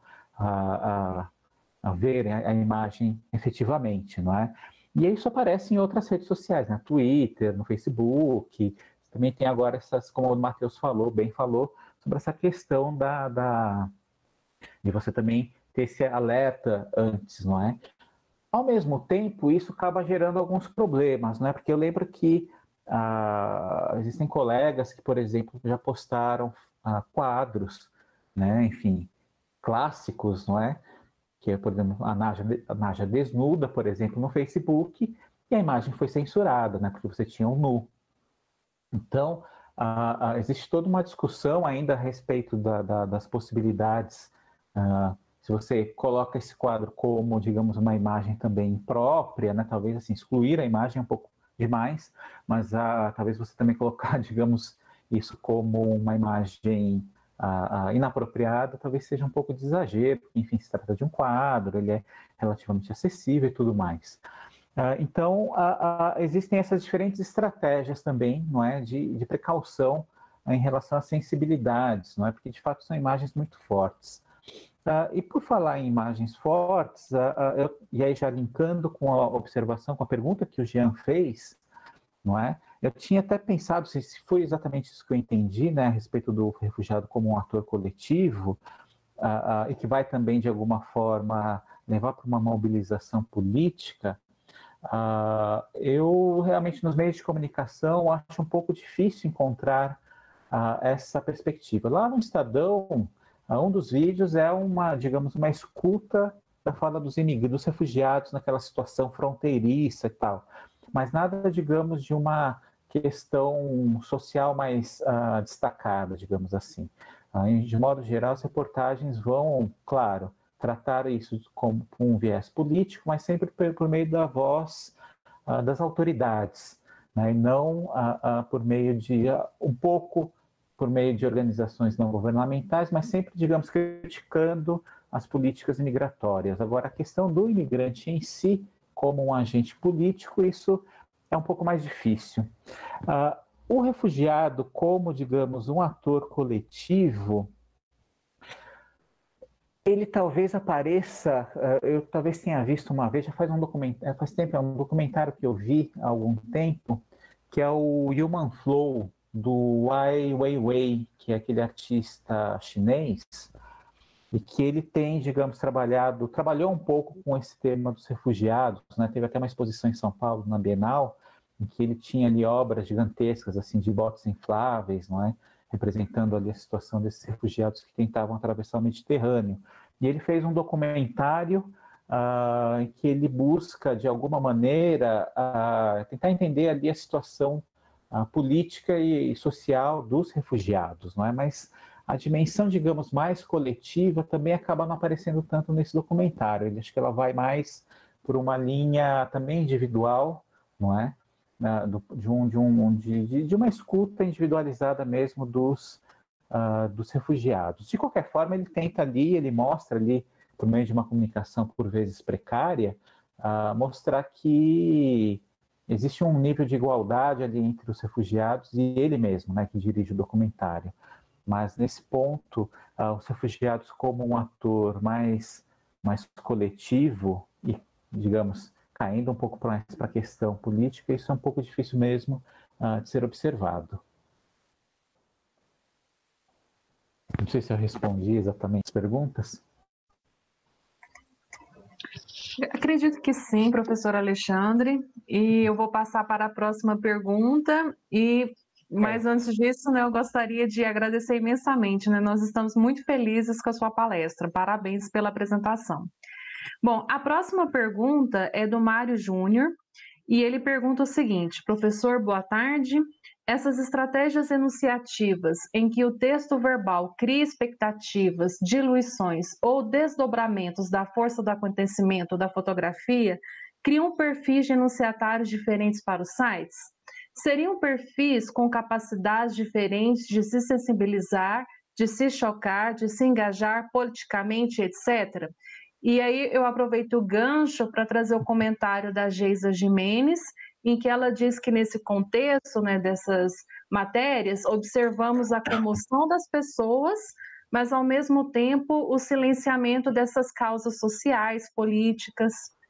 a, a, a ver a, a imagem efetivamente, não é? E isso aparece em outras redes sociais, no Twitter, no Facebook. Também tem agora essas, como o Matheus falou, bem falou, sobre essa questão da, da, de você também ter esse alerta antes, não é? Ao mesmo tempo, isso acaba gerando alguns problemas, né? Porque eu lembro que ah, existem colegas que, por exemplo, já postaram ah, quadros, né? Enfim, clássicos, não é? Que é, por exemplo, a Naja, a Naja desnuda, por exemplo, no Facebook, e a imagem foi censurada, né? Porque você tinha um nu. Então, ah, ah, existe toda uma discussão ainda a respeito da, da, das possibilidades. Ah, se você coloca esse quadro como, digamos, uma imagem também própria, né? Talvez assim, excluir a imagem é um pouco demais, mas ah, talvez você também colocar, digamos, isso como uma imagem ah, ah, inapropriada, talvez seja um pouco de exagero, porque, enfim, se trata de um quadro, ele é relativamente acessível e tudo mais. Ah, então, ah, ah, existem essas diferentes estratégias também, não é, de, de precaução ah, em relação às sensibilidades, não é, porque de fato são imagens muito fortes. Uh, e por falar em imagens fortes, uh, uh, eu, e aí já linkando com a observação, com a pergunta que o Jean fez, não é? Eu tinha até pensado, se, se foi exatamente isso que eu entendi, né, a respeito do refugiado como um ator coletivo, uh, uh, e que vai também, de alguma forma, levar para uma mobilização política, Uh, eu realmente nos meios de comunicação acho um pouco difícil encontrar uh, essa perspectiva. Lá no Estadão, uh, um dos vídeos é uma, digamos, uma escuta da fala dos imigrantes, dos refugiados naquela situação fronteiriça e tal, mas nada, digamos, de uma questão social mais uh, destacada, digamos assim. Uh, de modo geral, as reportagens vão, claro, tratar isso como um viés político, mas sempre por meio da voz uh, das autoridades, né? E não uh, uh, por meio de, uh, um pouco por meio de organizações não governamentais, mas sempre, digamos, criticando as políticas migratórias. Agora, a questão do imigrante em si, como um agente político, isso é um pouco mais difícil. Uh, o refugiado, como, digamos, um ator coletivo, ele talvez apareça, eu talvez tenha visto uma vez, já faz um documentário, faz tempo, é um documentário que eu vi há algum tempo, que é o Human Flow, do Ai Weiwei, que é aquele artista chinês, e que ele tem, digamos, trabalhado, trabalhou um pouco com esse tema dos refugiados, né? Teve até uma exposição em São Paulo, na Bienal, em que ele tinha ali obras gigantescas, assim, de botes infláveis, não é? Representando ali a situação desses refugiados que tentavam atravessar o Mediterrâneo. E ele fez um documentário uh, em que ele busca, de alguma maneira, uh, tentar entender ali a situação uh, política e, e social dos refugiados, não é? Mas a dimensão, digamos, mais coletiva também acaba não aparecendo tanto nesse documentário. Eu acho que ela vai mais por uma linha também individual, não é? De, um, de, um, de, de uma escuta individualizada mesmo dos, uh, dos refugiados. De qualquer forma, ele tenta ali, ele mostra ali, por meio de uma comunicação por vezes precária, uh, mostrar que existe um nível de igualdade ali entre os refugiados e ele mesmo, né, que dirige o documentário. Mas nesse ponto, uh, os refugiados como um ator mais, mais coletivo e, digamos, caindo um pouco para a questão política, isso é um pouco difícil mesmo uh, de ser observado. Não sei se eu respondi exatamente as perguntas. Acredito que sim, professor Alexandre, e eu vou passar para a próxima pergunta, e mas antes disso, né, eu gostaria de agradecer imensamente, né, nós estamos muito felizes com a sua palestra, parabéns pela apresentação. Bom, a próxima pergunta é do Mário Júnior, e ele pergunta o seguinte: professor, boa tarde. Essas estratégias enunciativas em que o texto verbal cria expectativas, diluições ou desdobramentos da força do acontecimento da fotografia criam perfis de enunciatários diferentes para os sites? Seriam perfis com capacidades diferentes de se sensibilizar, de se chocar, de se engajar politicamente, etcétera? E aí eu aproveito o gancho para trazer o comentário da Geisa Jimenez, em que ela diz que nesse contexto, né, dessas matérias, observamos a comoção das pessoas, mas ao mesmo tempo o silenciamento dessas causas sociais, políticas.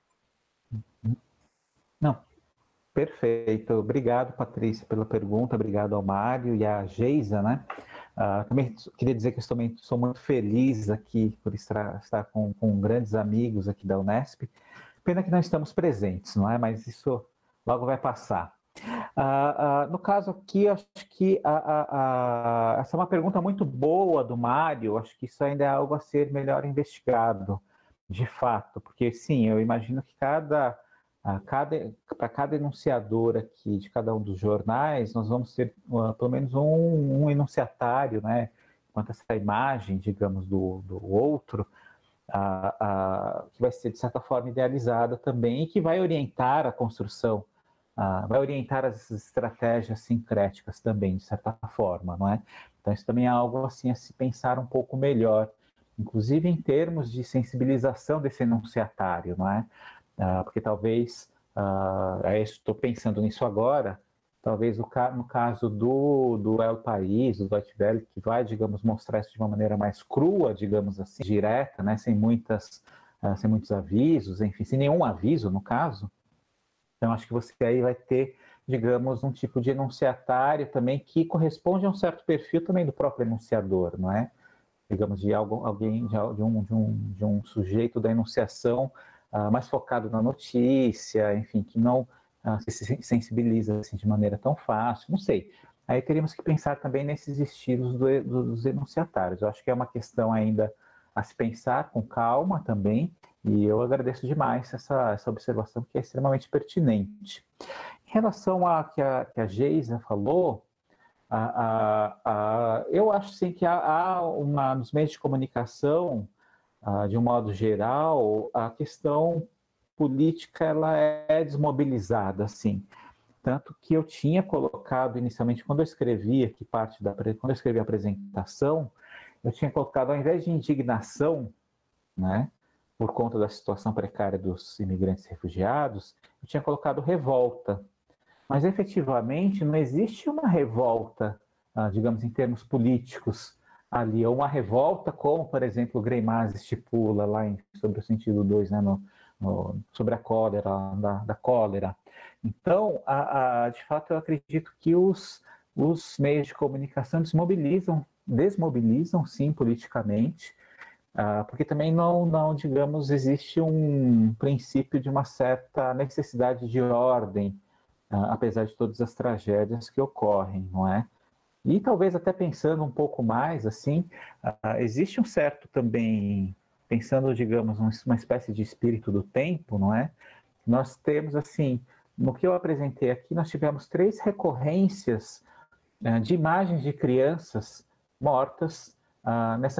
Não, perfeito. Obrigado, Patrícia, pela pergunta. Obrigado ao Mário e à Geisa, né? Uh, também queria dizer que eu também sou muito feliz aqui por estar, estar com, com grandes amigos aqui da Unesp. Pena que não estamos presentes, não é? Mas isso logo vai passar. Uh, uh, no caso aqui, eu acho que uh, uh, uh, essa é uma pergunta muito boa do Mário. Acho que isso ainda é algo a ser melhor investigado, de fato. Porque, sim, eu imagino que cada... Cada, para cada enunciador aqui de cada um dos jornais, nós vamos ter uh, pelo menos um, um enunciatário, né? Quanto a essa imagem, digamos, do, do outro, uh, uh, que vai ser, de certa forma, idealizada também e que vai orientar a construção, uh, vai orientar as estratégias sincréticas também, de certa forma, não é? Então, isso também é algo assim a se pensar um pouco melhor, inclusive em termos de sensibilização desse enunciatário, não é? Uh, porque talvez, uh, estou pensando nisso agora, talvez no, no caso do, do El País, do Deutsche Welle, que vai, digamos, mostrar isso de uma maneira mais crua, digamos assim, direta, né, sem, muitas, uh, sem muitos avisos, enfim, sem nenhum aviso, no caso. Então, acho que você aí vai ter, digamos, um tipo de enunciatário também que corresponde a um certo perfil também do próprio enunciador, não é? Digamos, de algo, alguém, de, de, um, de, um, de um sujeito da enunciação, uh, mais focado na notícia, enfim, que não uh, se sensibiliza assim, de maneira tão fácil, não sei. Aí teríamos que pensar também nesses estilos do, dos enunciatários. Eu acho que é uma questão ainda a se pensar com calma também, e eu agradeço demais essa, essa observação, que é extremamente pertinente. Em relação a que a, que a Geisa falou, a, a, a, eu acho sim que há, há uma, nos meios de comunicação, a, de um modo geral, a questão política ela é desmobilizada, assim. Tanto que eu tinha colocado inicialmente, quando eu escrevi aqui parte da, quando eu escrevi a apresentação, eu tinha colocado, ao invés de indignação, né, por conta da situação precária dos imigrantes e refugiados, eu tinha colocado revolta. Mas, efetivamente, não existe uma revolta, digamos, em termos políticos ali, ou uma revolta como, por exemplo, o Greimas estipula lá em, sobre o sentido dois, né, no, no, sobre a cólera, da, da cólera. Então, a, a, de fato, eu acredito que os, os meios de comunicação desmobilizam, desmobilizam, sim, politicamente, uh, porque também não, não, digamos, existe um princípio de uma certa necessidade de ordem, Uh, apesar de todas as tragédias que ocorrem, não é? E talvez até pensando um pouco mais, assim, uh, existe um certo também, pensando, digamos, um, uma espécie de espírito do tempo, não é? Nós temos, assim, no que eu apresentei aqui, nós tivemos três recorrências uh, de imagens de crianças mortas uh, nessa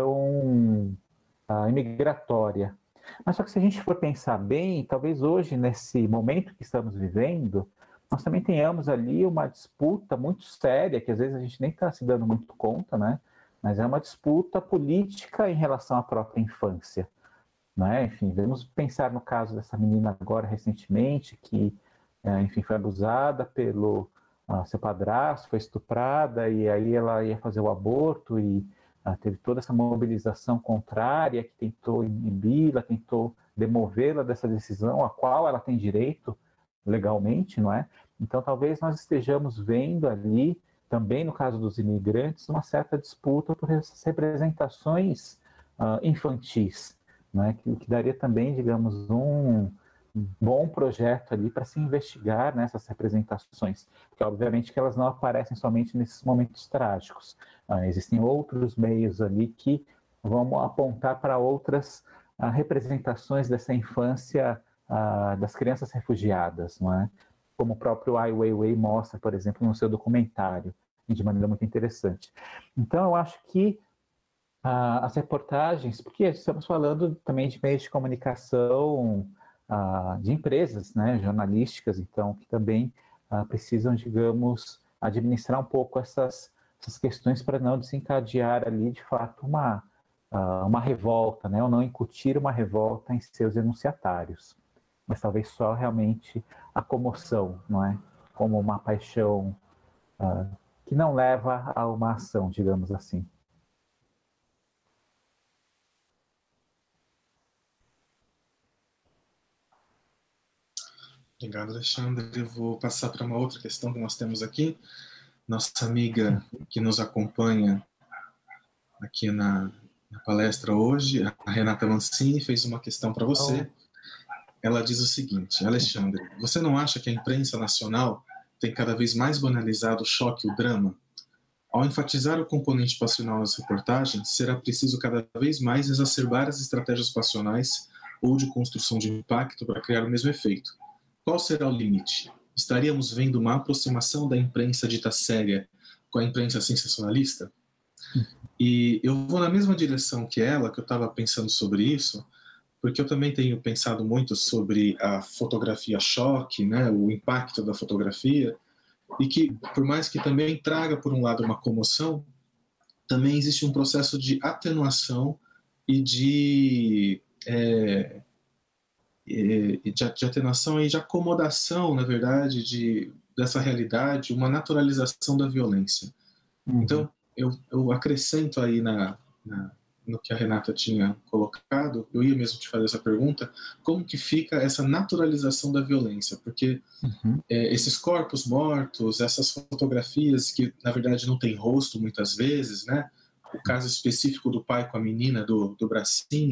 questão uh, imigratória. Mas só que se a gente for pensar bem, talvez hoje, nesse momento que estamos vivendo, nós também tenhamos ali uma disputa muito séria, que às vezes a gente nem está se dando muito conta, né? Mas é uma disputa política em relação à própria infância, né? Enfim, vamos pensar no caso dessa menina agora recentemente, que, enfim, foi abusada pelo uh, seu padrasto, foi estuprada, e aí ela ia fazer o aborto e teve toda essa mobilização contrária que tentou inibi-la, tentou demovê-la dessa decisão, a qual ela tem direito legalmente, não é? Então, talvez nós estejamos vendo ali, também no caso dos imigrantes, uma certa disputa por essas representações uh, infantis, não é? Que, que daria também, digamos, um bom projeto ali para se investigar nessas representações, porque obviamente que elas não aparecem somente nesses momentos trágicos. Ah, existem outros meios ali que vão apontar para outras ah, representações dessa infância ah, das crianças refugiadas, não é? Como o próprio Ai Weiwei mostra, por exemplo, no seu documentário, de maneira muito interessante. Então, eu acho que ah, as reportagens, porque estamos falando também de meios de comunicação Uh, de empresas, né, jornalísticas, então, que também uh, precisam, digamos, administrar um pouco essas, essas questões para não desencadear ali, de fato, uma, uh, uma revolta, né, ou não incutir uma revolta em seus enunciatários, mas talvez só realmente a comoção, não é? Como uma paixão uh, que não leva a uma ação, digamos assim. Obrigado, Alexandre. Eu vou passar para uma outra questão que nós temos aqui. Nossa amiga que nos acompanha aqui na, na palestra hoje, a Renata Mancini, fez uma questão para você. Ela diz o seguinte: Alexandre, você não acha que a imprensa nacional tem cada vez mais banalizado o choque e o drama? Ao enfatizar o componente passional nas reportagens, será preciso cada vez mais exacerbar as estratégias passionais ou de construção de impacto para criar o mesmo efeito. Qual será o limite? Estaríamos vendo uma aproximação da imprensa dita séria com a imprensa sensacionalista? E eu vou na mesma direção que ela, que eu estava pensando sobre isso, porque eu também tenho pensado muito sobre a fotografia choque, né, o impacto da fotografia, e que, por mais que também traga, por um lado, uma comoção, também existe um processo de atenuação e de... É, de, de atenuação e de acomodação, na verdade, de, dessa realidade, uma naturalização da violência. Uhum. Então, eu, eu acrescento aí na, na, no que a Renata tinha colocado, eu ia mesmo te fazer essa pergunta, como que fica essa naturalização da violência? Porque uhum. é, esses corpos mortos, essas fotografias que, na verdade, não têm rosto muitas vezes, né? O caso específico do pai com a menina do, do bracinho,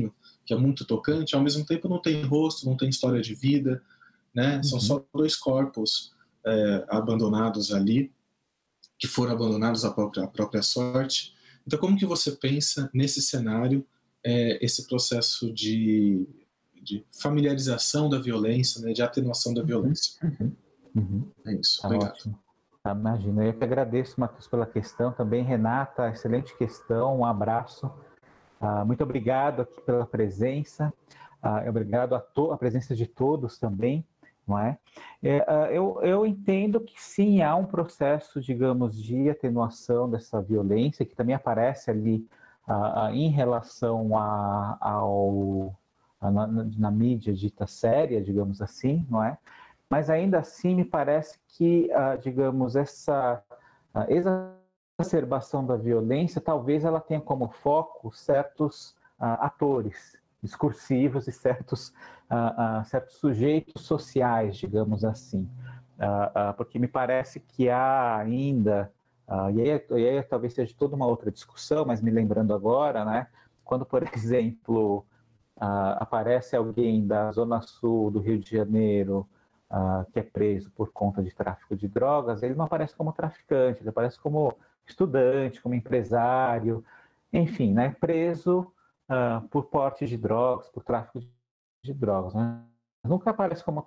que é muito tocante, ao mesmo tempo não tem rosto, não tem história de vida, né? São Uhum. só dois corpos é, abandonados ali, que foram abandonados à própria, à própria sorte. Então, como que você pensa nesse cenário, é, esse processo de, de familiarização da violência, né, de atenuação da violência? Uhum. Uhum. É isso, Tá obrigado. ótimo. Tá, imagina, eu que agradeço, Matheus, pela questão, também Renata, excelente questão, um abraço. Ah, muito obrigado aqui pela presença, ah, obrigado a, to- a presença de todos também, não é? É, ah, eu, eu entendo que sim, há um processo, digamos, de atenuação dessa violência, que também aparece ali ah, ah, em relação a, ao, a, na, na mídia dita séria, digamos assim, não é? Mas ainda assim me parece que, ah, digamos, essa ah, exacerbação da violência, talvez ela tenha como foco certos ah, atores discursivos e certos, ah, ah, certos sujeitos sociais, digamos assim. Ah, ah, porque me parece que há ainda, ah, e, aí, e aí talvez seja toda uma outra discussão, mas me lembrando agora, né, quando, por exemplo, ah, aparece alguém da Zona Sul do Rio de Janeiro, ah, que é preso por conta de tráfico de drogas, ele não aparece como traficante, ele aparece como estudante, como empresário, enfim, né, preso uh, por porte de drogas, por tráfico de drogas, né? Nunca aparece como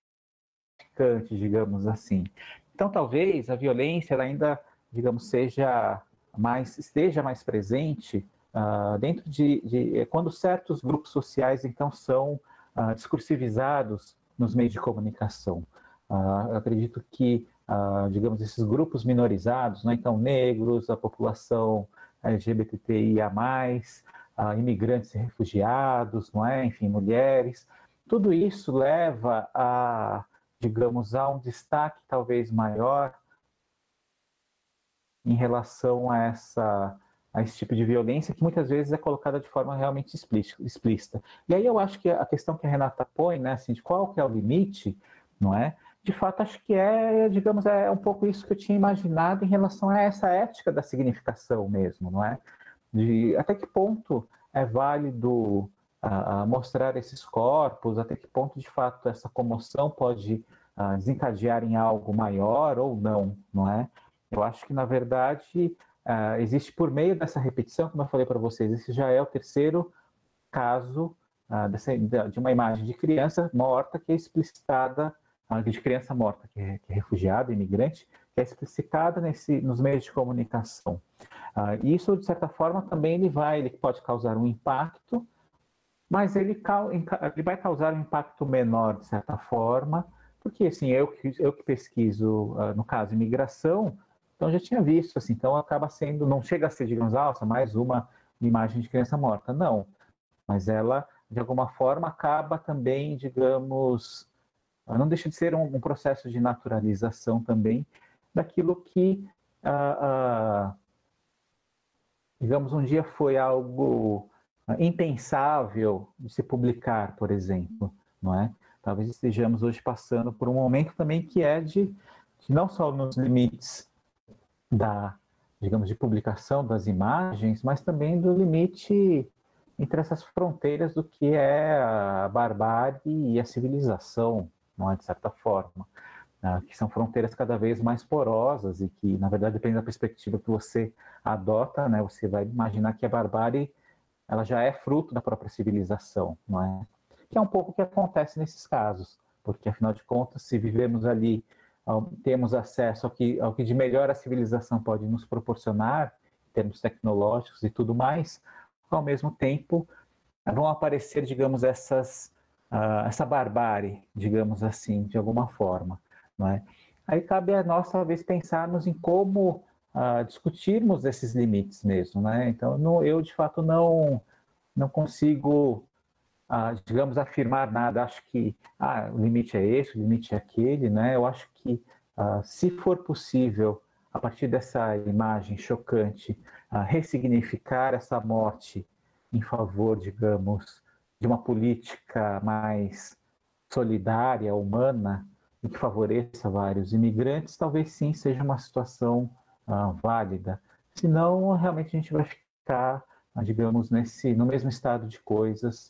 traficante, digamos assim. Então, talvez a violência ela ainda, digamos, seja mais, esteja mais presente uh, dentro de, de quando certos grupos sociais então são uh, discursivizados nos meios de comunicação. Uh, eu acredito que Uh, digamos, esses grupos minorizados, né? Então, negros, a população L G B T T I A mais, uh, imigrantes e refugiados, não é? Enfim, mulheres, tudo isso leva a, digamos, a um destaque talvez maior em relação a, essa, a esse tipo de violência que muitas vezes é colocada de forma realmente explícita. E aí eu acho que a questão que a Renata põe, né, assim, de qual que é o limite, não é? De fato, acho que é, digamos, é um pouco isso que eu tinha imaginado em relação a essa ética da significação mesmo, não é? De até que ponto é válido uh, mostrar esses corpos, até que ponto, de fato, essa comoção pode uh, desencadear em algo maior ou não, não é? Eu acho que, na verdade, uh, existe por meio dessa repetição, como eu falei para vocês, esse já é o terceiro caso uh, dessa, de uma imagem de criança morta que é explicitada, de criança morta, que é, que é refugiada, imigrante, que é explicitada nesse, nos meios de comunicação. Uh, isso, de certa forma, também ele vai, ele pode causar um impacto, mas ele, ele vai causar um impacto menor, de certa forma, porque, assim, eu, eu que pesquiso, uh, no caso, imigração, então já tinha visto, assim, então acaba sendo, não chega a ser, digamos, alça, mais uma imagem de criança morta, não, mas ela, de alguma forma, acaba também, digamos, não deixa de ser um, um processo de naturalização também daquilo que, ah, ah, digamos, um dia foi algo impensável de se publicar, por exemplo, não é? Talvez estejamos hoje passando por um momento também que é de, de não só nos limites da, digamos, de publicação das imagens, mas também do limite entre essas fronteiras do que é a barbárie e a civilização, não é, de certa forma, né? Que são fronteiras cada vez mais porosas e que, na verdade, depende da perspectiva que você adota, né? Você vai imaginar que a barbárie ela já é fruto da própria civilização, não é? Que é um pouco o que acontece nesses casos, porque, afinal de contas, se vivemos ali, temos acesso ao que, ao que de melhor a civilização pode nos proporcionar, em termos tecnológicos e tudo mais, ao mesmo tempo, vão aparecer, digamos, essas Uh, essa barbárie, digamos assim, de alguma forma, não é? Aí cabe a nós, talvez, pensarmos em como uh, discutirmos esses limites mesmo, né? Então, não, eu, de fato, não, não consigo, uh, digamos, afirmar nada. Acho que ah, o limite é esse, o limite é aquele, né? Eu acho que, uh, se for possível, a partir dessa imagem chocante, uh, ressignificar essa morte em favor, digamos, de uma política mais solidária, humana, e que favoreça vários imigrantes, talvez sim seja uma situação uh, válida. Senão, realmente a gente vai ficar, uh, digamos, nesse, no mesmo estado de coisas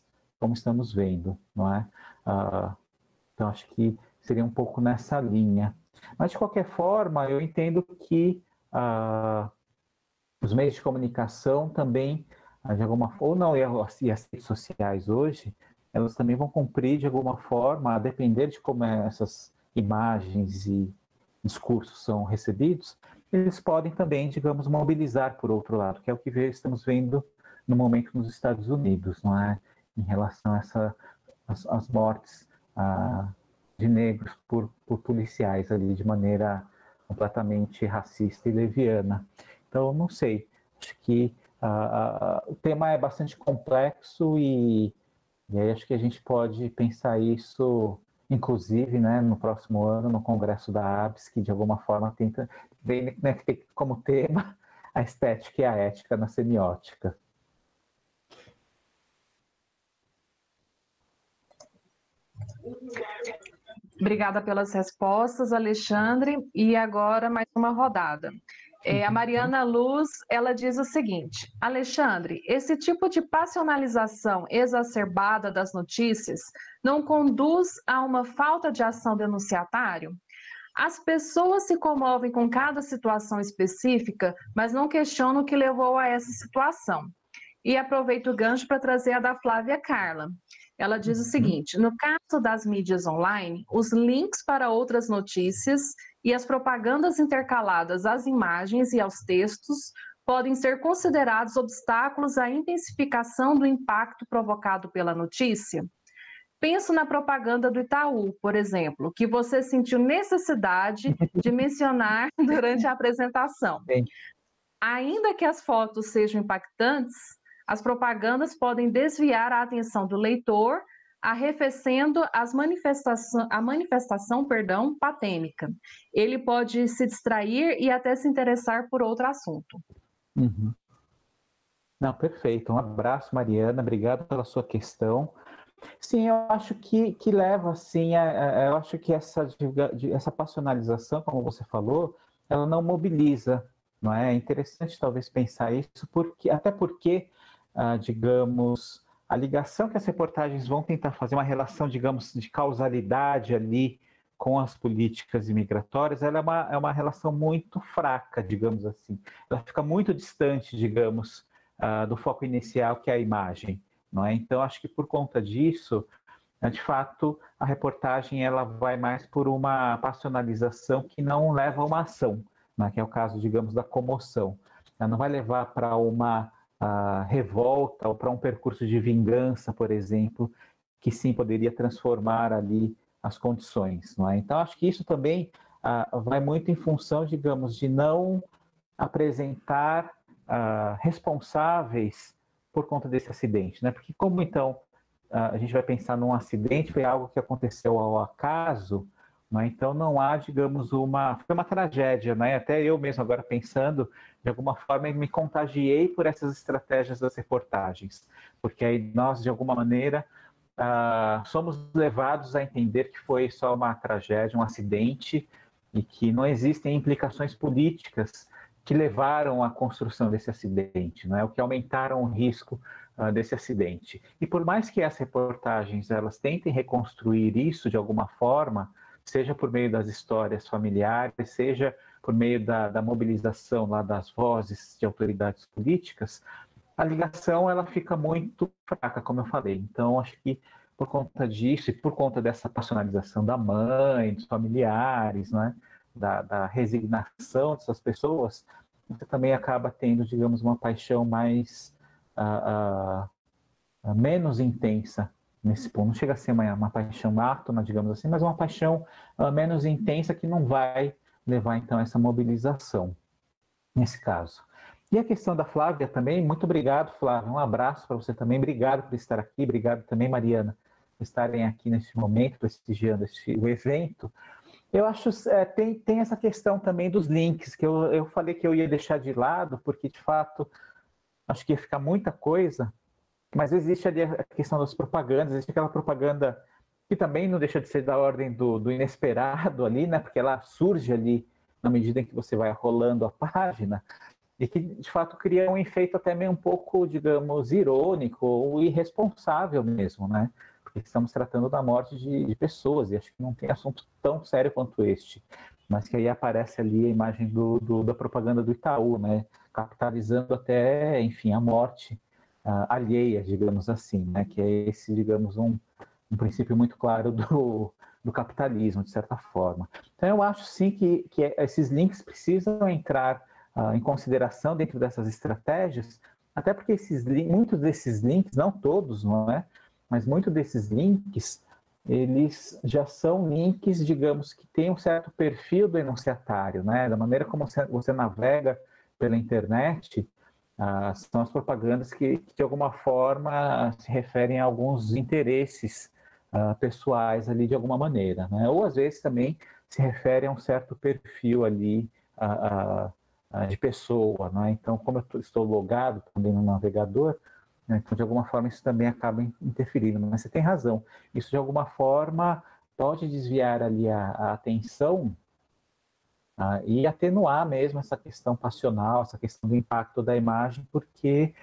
como estamos vendo, não é? Uh, então, acho que seria um pouco nessa linha. Mas, de qualquer forma, eu entendo que uh, os meios de comunicação também, uh, de alguma forma, ou não, e as redes sociais hoje, elas também vão cumprir, de alguma forma, a depender de como essas imagens e discursos são recebidos, eles podem também, digamos, mobilizar por outro lado, que é o que estamos vendo no momento nos Estados Unidos, não é? Em relação a essa, as, as mortes ah, de negros por, por policiais ali, de maneira completamente racista e leviana. Então, não sei, acho que ah, ah, o tema é bastante complexo e, e aí acho que a gente pode pensar isso, inclusive, né, no próximo ano, no Congresso da A B S, que de alguma forma tenta, vem, né, tem como tema a estética e a ética na semiótica. Obrigada pelas respostas, Alexandre. E agora mais uma rodada. É, a Mariana Luz, ela diz o seguinte: Alexandre, esse tipo de passionalização exacerbada das notícias não conduz a uma falta de ação denunciatário? As pessoas se comovem com cada situação específica, mas não questionam o que levou a essa situação. E aproveito o gancho para trazer a da Flávia Carla. Ela diz o seguinte: no caso das mídias online, os links para outras notícias e as propagandas intercaladas às imagens e aos textos podem ser considerados obstáculos à intensificação do impacto provocado pela notícia? Penso na propaganda do Itaú, por exemplo, que você sentiu necessidade de mencionar durante a apresentação. Sim. Ainda que as fotos sejam impactantes, as propagandas podem desviar a atenção do leitor, arrefecendo as manifestação, a manifestação perdão, patêmica. Ele pode se distrair e até se interessar por outro assunto. Uhum. Não, perfeito. Um abraço, Mariana. Obrigado pela sua questão. Sim, eu acho que, que leva, assim, a, a, eu acho que essa, essa passionalização, como você falou, ela não mobiliza, não é? É interessante talvez pensar isso, porque, até porque, ah, digamos, a ligação que as reportagens vão tentar fazer, uma relação, digamos, de causalidade ali com as políticas imigratórias, ela é uma, é uma relação muito fraca, digamos assim. Ela fica muito distante, digamos, ah, do foco inicial, que é a imagem. Não é? Então, acho que por conta disso, de fato, a reportagem ela vai mais por uma passionalização que não leva a uma ação, né? Que é o caso, digamos, da comoção. Ela não vai levar para uma uh, revolta ou para um percurso de vingança, por exemplo, que sim poderia transformar ali as condições. Não é? Então, acho que isso também uh, vai muito em função, digamos, de não apresentar uh, responsáveis por conta desse acidente, né? Porque como então a gente vai pensar num acidente, foi algo que aconteceu ao acaso, né? Então não há, digamos, uma... Foi uma tragédia, né? Até eu mesmo agora pensando, de alguma forma me contagiei por essas estratégias das reportagens, porque aí nós, de alguma maneira, uh, somos levados a entender que foi só uma tragédia, um acidente, e que não existem implicações políticas que levaram à construção desse acidente, não é? O que aumentaram o risco uh, desse acidente. E por mais que as reportagens elas tentem reconstruir isso de alguma forma, seja por meio das histórias familiares, seja por meio da, da mobilização lá das vozes de autoridades políticas, a ligação ela fica muito fraca, como eu falei. Então, acho que por conta disso e por conta dessa passionalização da mãe, dos familiares, não é? Da, da resignação dessas pessoas, você também acaba tendo, digamos, uma paixão mais uh, uh, uh, menos intensa nesse ponto. Não chega a ser uma, uma paixão átona, digamos assim, mas uma paixão uh, menos intensa que não vai levar, então, a essa mobilização, nesse caso. E a questão da Flávia também, muito obrigado, Flávia, um abraço para você também, obrigado por estar aqui, obrigado também, Mariana, por estarem aqui nesse momento, prestigiando este, o evento. Eu acho que é, tem, tem essa questão também dos links, que eu, eu falei que eu ia deixar de lado, porque, de fato, acho que ia ficar muita coisa, mas existe ali a questão das propagandas, existe aquela propaganda que também não deixa de ser da ordem do, do inesperado ali, né? Porque ela surge ali na medida em que você vai rolando a página, e que, de fato, cria um efeito até meio um pouco, digamos, irônico ou irresponsável mesmo, né? Porque estamos tratando da morte de, de pessoas, e acho que não tem assunto tão sério quanto este. Mas que aí aparece ali a imagem do, do, da propaganda do Itaú, né? Capitalizando até, enfim, a morte uh, alheia, digamos assim, né? Que é esse, digamos, um, um princípio muito claro do, do capitalismo, de certa forma. Então, eu acho, sim, que, que esses links precisam entrar uh, em consideração dentro dessas estratégias, até porque esses, muitos desses links, não todos, não é? Mas muitos desses links, eles já são links, digamos, que têm um certo perfil do enunciatário, né? Da maneira como você, você navega pela internet, ah, são as propagandas que, que, de alguma forma, se referem a alguns interesses ah, pessoais ali, de alguma maneira, né? Ou, às vezes, também se referem a um certo perfil ali ah, ah, de pessoa, né? Então, como eu estou logado também no navegador, então, de alguma forma, isso também acaba interferindo. Mas você tem razão. Isso, de alguma forma, pode desviar ali a, a atenção uh, e atenuar mesmo essa questão passional, essa questão do impacto da imagem, porque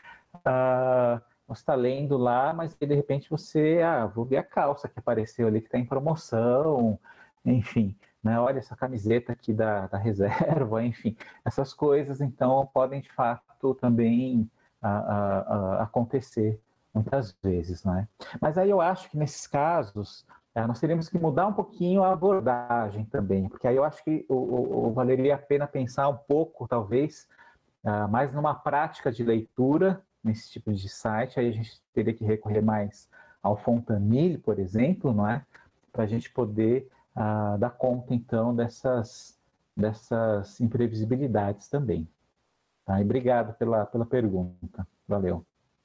uh, você está lendo lá, mas de repente você, ah, vou ver a calça que apareceu ali, que está em promoção, enfim, né? Olha essa camiseta aqui da, da reserva, enfim. Essas coisas, então, podem, de fato, também... A, a, a acontecer muitas vezes, né? Mas aí eu acho que nesses casos é, nós teríamos que mudar um pouquinho a abordagem também, porque aí eu acho que o, o, o valeria a pena pensar um pouco, talvez, uh, mais numa prática de leitura nesse tipo de site. Aí a gente teria que recorrer mais ao Fontanille, por exemplo, não é? Para a gente poder uh, dar conta, então, dessas, dessas imprevisibilidades também. Tá? E obrigado pela, pela pergunta. Valeu.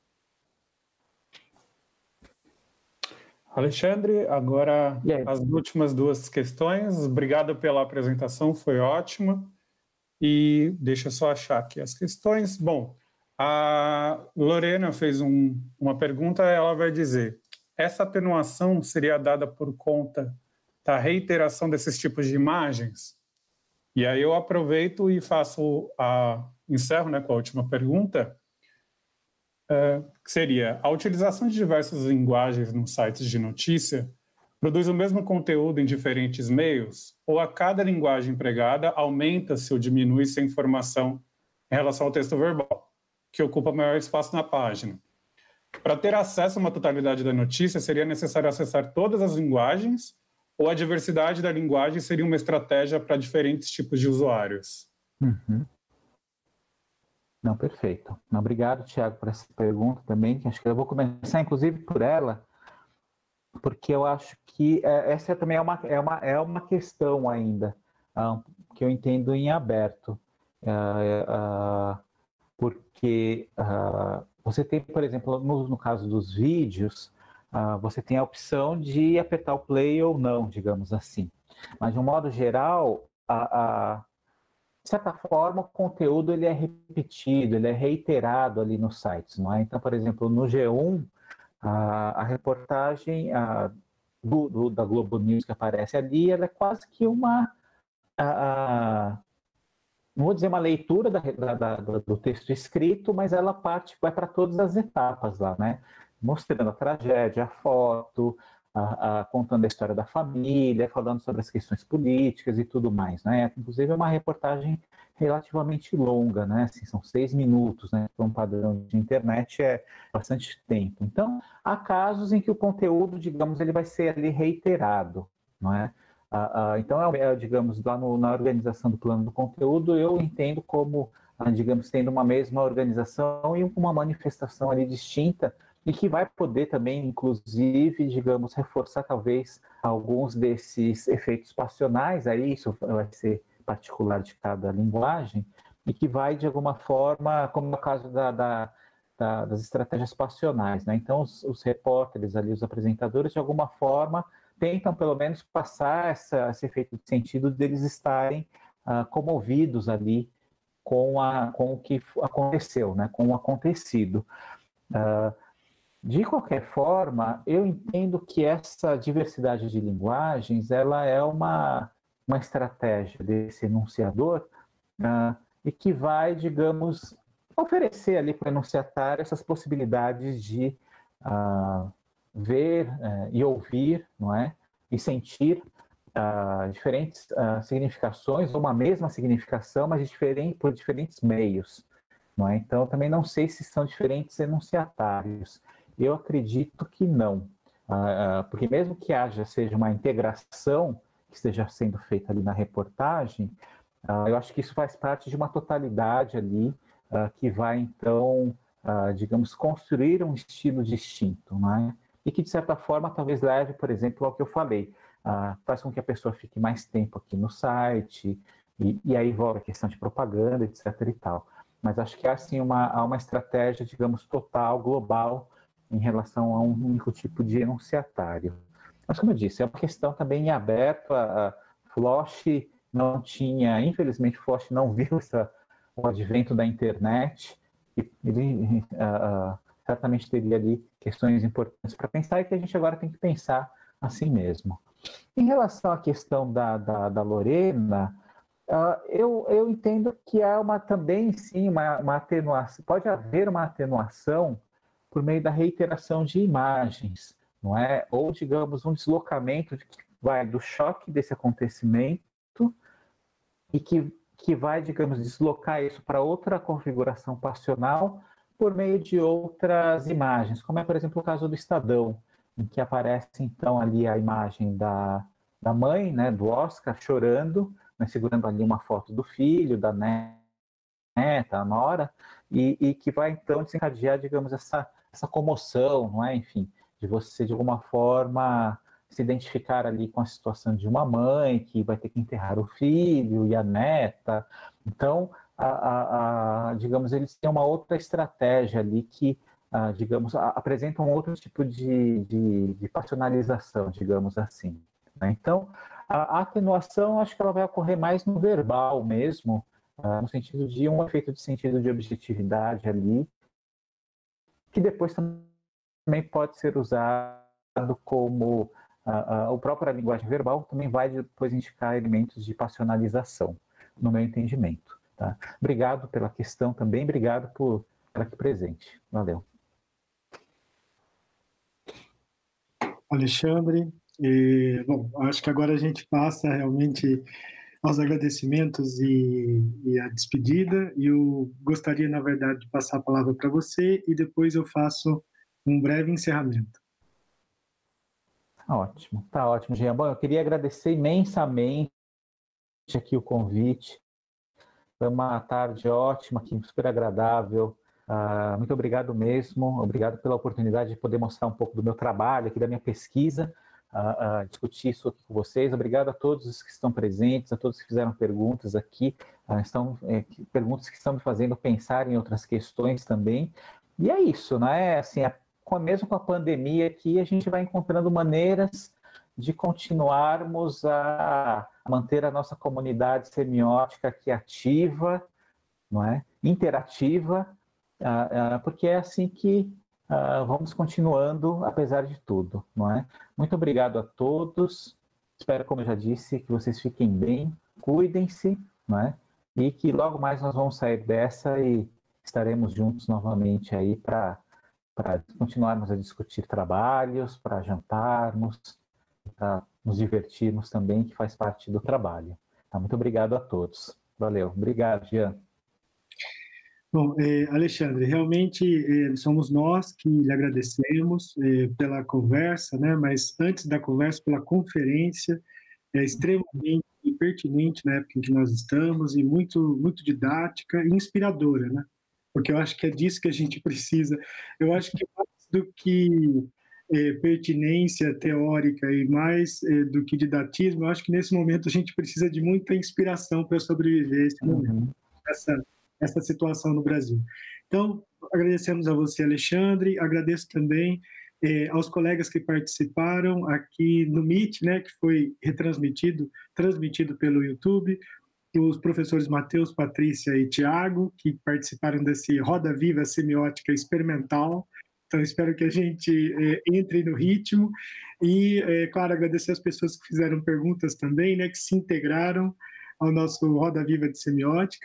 Alexandre, agora as últimas duas questões. Obrigado pela apresentação, foi ótima. E deixa eu só achar aqui as questões. Bom, a Lorena fez um, uma pergunta, ela vai dizer: essa atenuação seria dada por conta da reiteração desses tipos de imagens? E aí eu aproveito e faço a... encerro, né, com a última pergunta, é, que seria: a utilização de diversas linguagens nos sites de notícia produz o mesmo conteúdo em diferentes meios, ou a cada linguagem empregada aumenta-se ou diminui-se a informação em relação ao texto verbal, que ocupa maior espaço na página? Para ter acesso a uma totalidade da notícia, seria necessário acessar todas as linguagens, ou a diversidade da linguagem seria uma estratégia para diferentes tipos de usuários? Uhum. Não, perfeito. Obrigado, Thiago, por essa pergunta também, que acho que eu vou começar, inclusive, por ela, porque eu acho que é, essa também é uma, é uma, é uma questão ainda, uh, que eu entendo em aberto, uh, uh, porque uh, você tem, por exemplo, no, no caso dos vídeos, uh, você tem a opção de apertar o play ou não, digamos assim. Mas, de um modo geral, a... a de certa forma, o conteúdo ele é repetido, ele é reiterado ali nos sites, não é? Então, por exemplo, no G um, a, a reportagem a, do, do, da Globo News que aparece ali, ela é quase que uma, a, a, não vou dizer uma leitura da, da, da, do texto escrito, mas ela parte, vai para todas as etapas lá, né? Mostrando a tragédia, a foto, A, a, contando a história da família, falando sobre as questões políticas e tudo mais, né? Inclusive é uma reportagem relativamente longa, né? Assim, são seis minutos, né? Para um padrão de internet é bastante tempo. Então, há casos em que o conteúdo, digamos, ele vai ser ali reiterado, não é? Ah, ah, então, é, digamos, lá no, na organização do plano do conteúdo, eu entendo como, ah, digamos, tendo uma mesma organização e uma manifestação ali distinta, e que vai poder também, inclusive, digamos, reforçar talvez alguns desses efeitos passionais, aí isso vai ser particular de cada linguagem, e que vai, de alguma forma, como no caso da, da, da, das estratégias passionais, né? Então, os, os repórteres ali, os apresentadores, de alguma forma, tentam, pelo menos, passar essa, esse efeito de sentido deles estarem ah, comovidos ali com, a, com o que aconteceu, né? Com o acontecido. Uh, De qualquer forma, eu entendo que essa diversidade de linguagens ela é uma, uma estratégia desse enunciador uh, e que vai, digamos, oferecer ali para o enunciatário essas possibilidades de uh, ver uh, e ouvir, não é? E sentir uh, diferentes uh, significações, ou uma mesma significação, mas de diferente, por diferentes meios. Não é? Então, também não sei se são diferentes enunciatários. Eu acredito que não, uh, uh, porque mesmo que haja, seja uma integração que esteja sendo feita ali na reportagem, uh, eu acho que isso faz parte de uma totalidade ali, uh, que vai, então, uh, digamos, construir um estilo distinto, não é? E que, de certa forma, talvez leve, por exemplo, ao que eu falei, uh, faz com que a pessoa fique mais tempo aqui no site, e, e aí envolve a questão de propaganda, etc e tal. Mas acho que há, sim, uma, há uma estratégia, digamos, total, global, em relação a um único tipo de enunciatário. Mas, como eu disse, é uma questão também em aberto. A, a Floche não tinha, infelizmente, Floche não viu essa, o advento da internet, e ele uh, uh, certamente teria ali questões importantes para pensar, e que a gente agora tem que pensar assim mesmo. Em relação à questão da, da, da Lorena, uh, eu, eu entendo que há uma, também, sim, uma, uma atenuação, pode haver uma atenuação por meio da reiteração de imagens, não é? Ou, digamos, um deslocamento que vai do choque desse acontecimento e que, que vai, digamos, deslocar isso para outra configuração passional por meio de outras imagens, como é, por exemplo, o caso do Estadão, em que aparece, então, ali a imagem da, da mãe, né, do Oscar, chorando, né, segurando ali uma foto do filho, da neta, a nora, e, e que vai, então, desencadear, digamos, essa, essa comoção, não é? Enfim, de você, de alguma forma, se identificar ali com a situação de uma mãe que vai ter que enterrar o filho e a neta. Então, a, a, a, digamos, eles têm uma outra estratégia ali que, a, digamos, a, apresenta um outro tipo de, de, de passionalização, digamos assim, né? Então, a, a atenuação, acho que ela vai ocorrer mais no verbal mesmo, a, no sentido de um efeito de sentido de objetividade ali, que depois também pode ser usado como a, a, a própria linguagem verbal também vai depois indicar elementos de passionalização, no meu entendimento. Tá? Obrigado pela questão também, obrigado por estar aqui presente. Valeu. Alexandre, e, bom, acho que agora a gente passa realmente aos agradecimentos e, e a despedida. E eu gostaria, na verdade, de passar a palavra para você e depois eu faço um breve encerramento. Ótimo, tá ótimo, Jean. Bom, eu queria agradecer imensamente aqui o convite. Foi uma tarde ótima, aqui, super agradável. Uh, muito obrigado mesmo. Obrigado pela oportunidade de poder mostrar um pouco do meu trabalho, aqui da minha pesquisa, uh, uh, discutir isso aqui com vocês. Obrigado a todos os que estão presentes, a todos que fizeram perguntas aqui. Uh, estão, é, perguntas que estão me fazendo pensar em outras questões também. E é isso, né? Assim, a mesmo com a pandemia aqui, a gente vai encontrando maneiras de continuarmos a manter a nossa comunidade semiótica aqui ativa, não é? Interativa, porque é assim que vamos continuando, apesar de tudo, não é? Muito obrigado a todos. Espero, como eu já disse, que vocês fiquem bem, cuidem-se, não é? E que logo mais nós vamos sair dessa e estaremos juntos novamente aí para para continuarmos a discutir trabalhos, para jantarmos, para nos divertirmos também, que faz parte do trabalho. Tá? Muito obrigado a todos. Valeu. Obrigado, Jean. Bom, eh, Alexandre, realmente eh, somos nós que lhe agradecemos eh, pela conversa, né? Mas antes da conversa, pela conferência, é extremamente pertinente na época em que nós estamos e muito, muito didática e inspiradora, né? Porque eu acho que é disso que a gente precisa. Eu acho que mais do que é, pertinência teórica e mais é, do que didatismo, eu acho que nesse momento a gente precisa de muita inspiração para sobreviver esse momento, uhum. essa, essa situação no Brasil. Então, agradecemos a você, Alexandre, agradeço também é, aos colegas que participaram aqui no Meet, né, que foi retransmitido, transmitido pelo YouTube, os professores Matheus, Patrícia e Tiago, que participaram desse Roda Viva Semiótica Experimental. Então, espero que a gente é, entre no ritmo. E, é, claro, agradecer as pessoas que fizeram perguntas também, né, que se integraram ao nosso Roda Viva de Semiótica.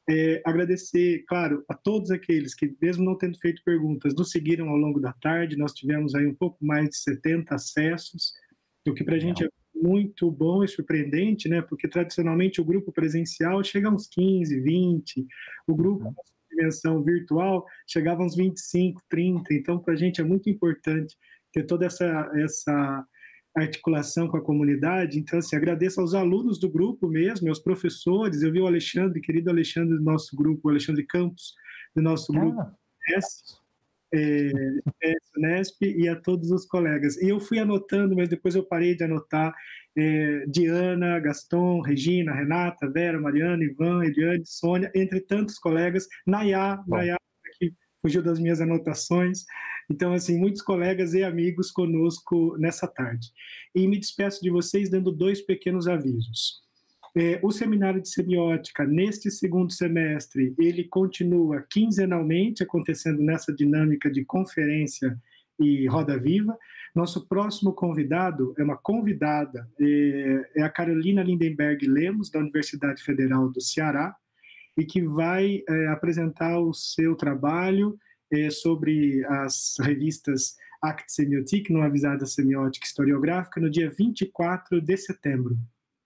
É, agradecer, claro, a todos aqueles que, mesmo não tendo feito perguntas, nos seguiram ao longo da tarde. Nós tivemos aí um pouco mais de setenta acessos, o que para a gente é muito bom e surpreendente, né? Porque tradicionalmente o grupo presencial chega a uns quinze, vinte, o grupo uhum. de dimensão virtual chegava a uns vinte e cinco, trinta. Então, para a gente é muito importante ter toda essa, essa articulação com a comunidade. Então, assim, agradeço aos alunos do grupo mesmo, aos professores. Eu vi o Alexandre, querido Alexandre do nosso grupo, o Alexandre Campos, do nosso grupo ah. S, é, é, Unesp, e a todos os colegas. E eu fui anotando, mas depois eu parei de anotar. É, Diana, Gaston, Regina, Renata, Vera, Mariana, Ivan, Eliane, Sônia, entre tantos colegas. Nayá, Bom. Nayá, que fugiu das minhas anotações. Então, assim, muitos colegas e amigos conosco nessa tarde. E me despeço de vocês dando dois pequenos avisos. É, o seminário de semiótica, neste segundo semestre, ele continua quinzenalmente, acontecendo nessa dinâmica de conferência e roda viva. Nosso próximo convidado é uma convidada, é, é a Carolina Lindenberg Lemos, da Universidade Federal do Ceará, e que vai é, apresentar o seu trabalho é, sobre as revistas Acte Semiotique, não avisada semiótica historiográfica, no dia vinte e quatro de setembro.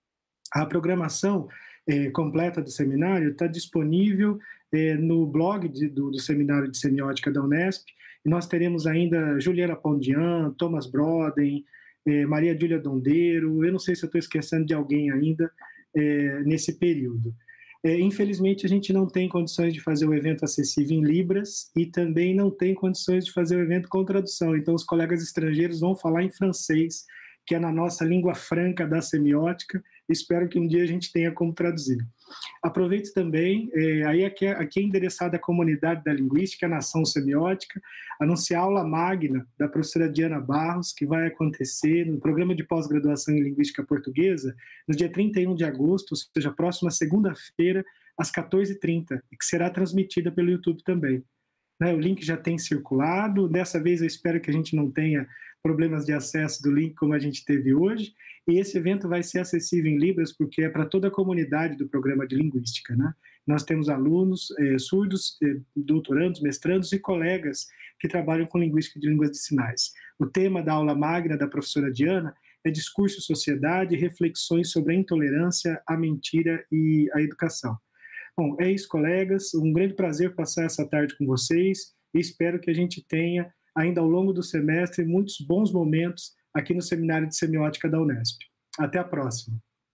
A programação é, completa do seminário está disponível é, no blog de, do, do Seminário de Semiótica da Unesp, e nós teremos ainda Juliana Pondian, Thomas Broden, é, Maria Júlia Dondeiro, eu não sei se eu estou esquecendo de alguém ainda é, nesse período. É, infelizmente, a gente não tem condições de fazer o evento acessível em Libras e também não tem condições de fazer o evento com tradução. Então, os colegas estrangeiros vão falar em francês, que é na nossa língua franca da semiótica. Espero que um dia a gente tenha como traduzir. Aproveito também, é, aí aqui é, aqui é endereçada a comunidade da linguística, a nação semiótica, anunciar a aula magna da professora Diana Barros, que vai acontecer no programa de pós-graduação em linguística portuguesa, no dia trinta e um de agosto, ou seja, próxima segunda-feira, às quatorze e trinta, e que será transmitida pelo YouTube também. Né, o link já tem circulado, dessa vez eu espero que a gente não tenha problemas de acesso do link como a gente teve hoje, e esse evento vai ser acessível em Libras porque é para toda a comunidade do programa de linguística. Né? Nós temos alunos, eh, surdos, eh, doutorandos, mestrandos e colegas que trabalham com linguística de línguas de sinais. O tema da aula magna da professora Diana é Discurso, Sociedade e Reflexões sobre a Intolerância, a Mentira e a Educação. Bom, é isso, colegas. Um grande prazer passar essa tarde com vocês e espero que a gente tenha, ainda ao longo do semestre, muitos bons momentos aqui no Seminário de Semiótica da Unesp. Até a próxima.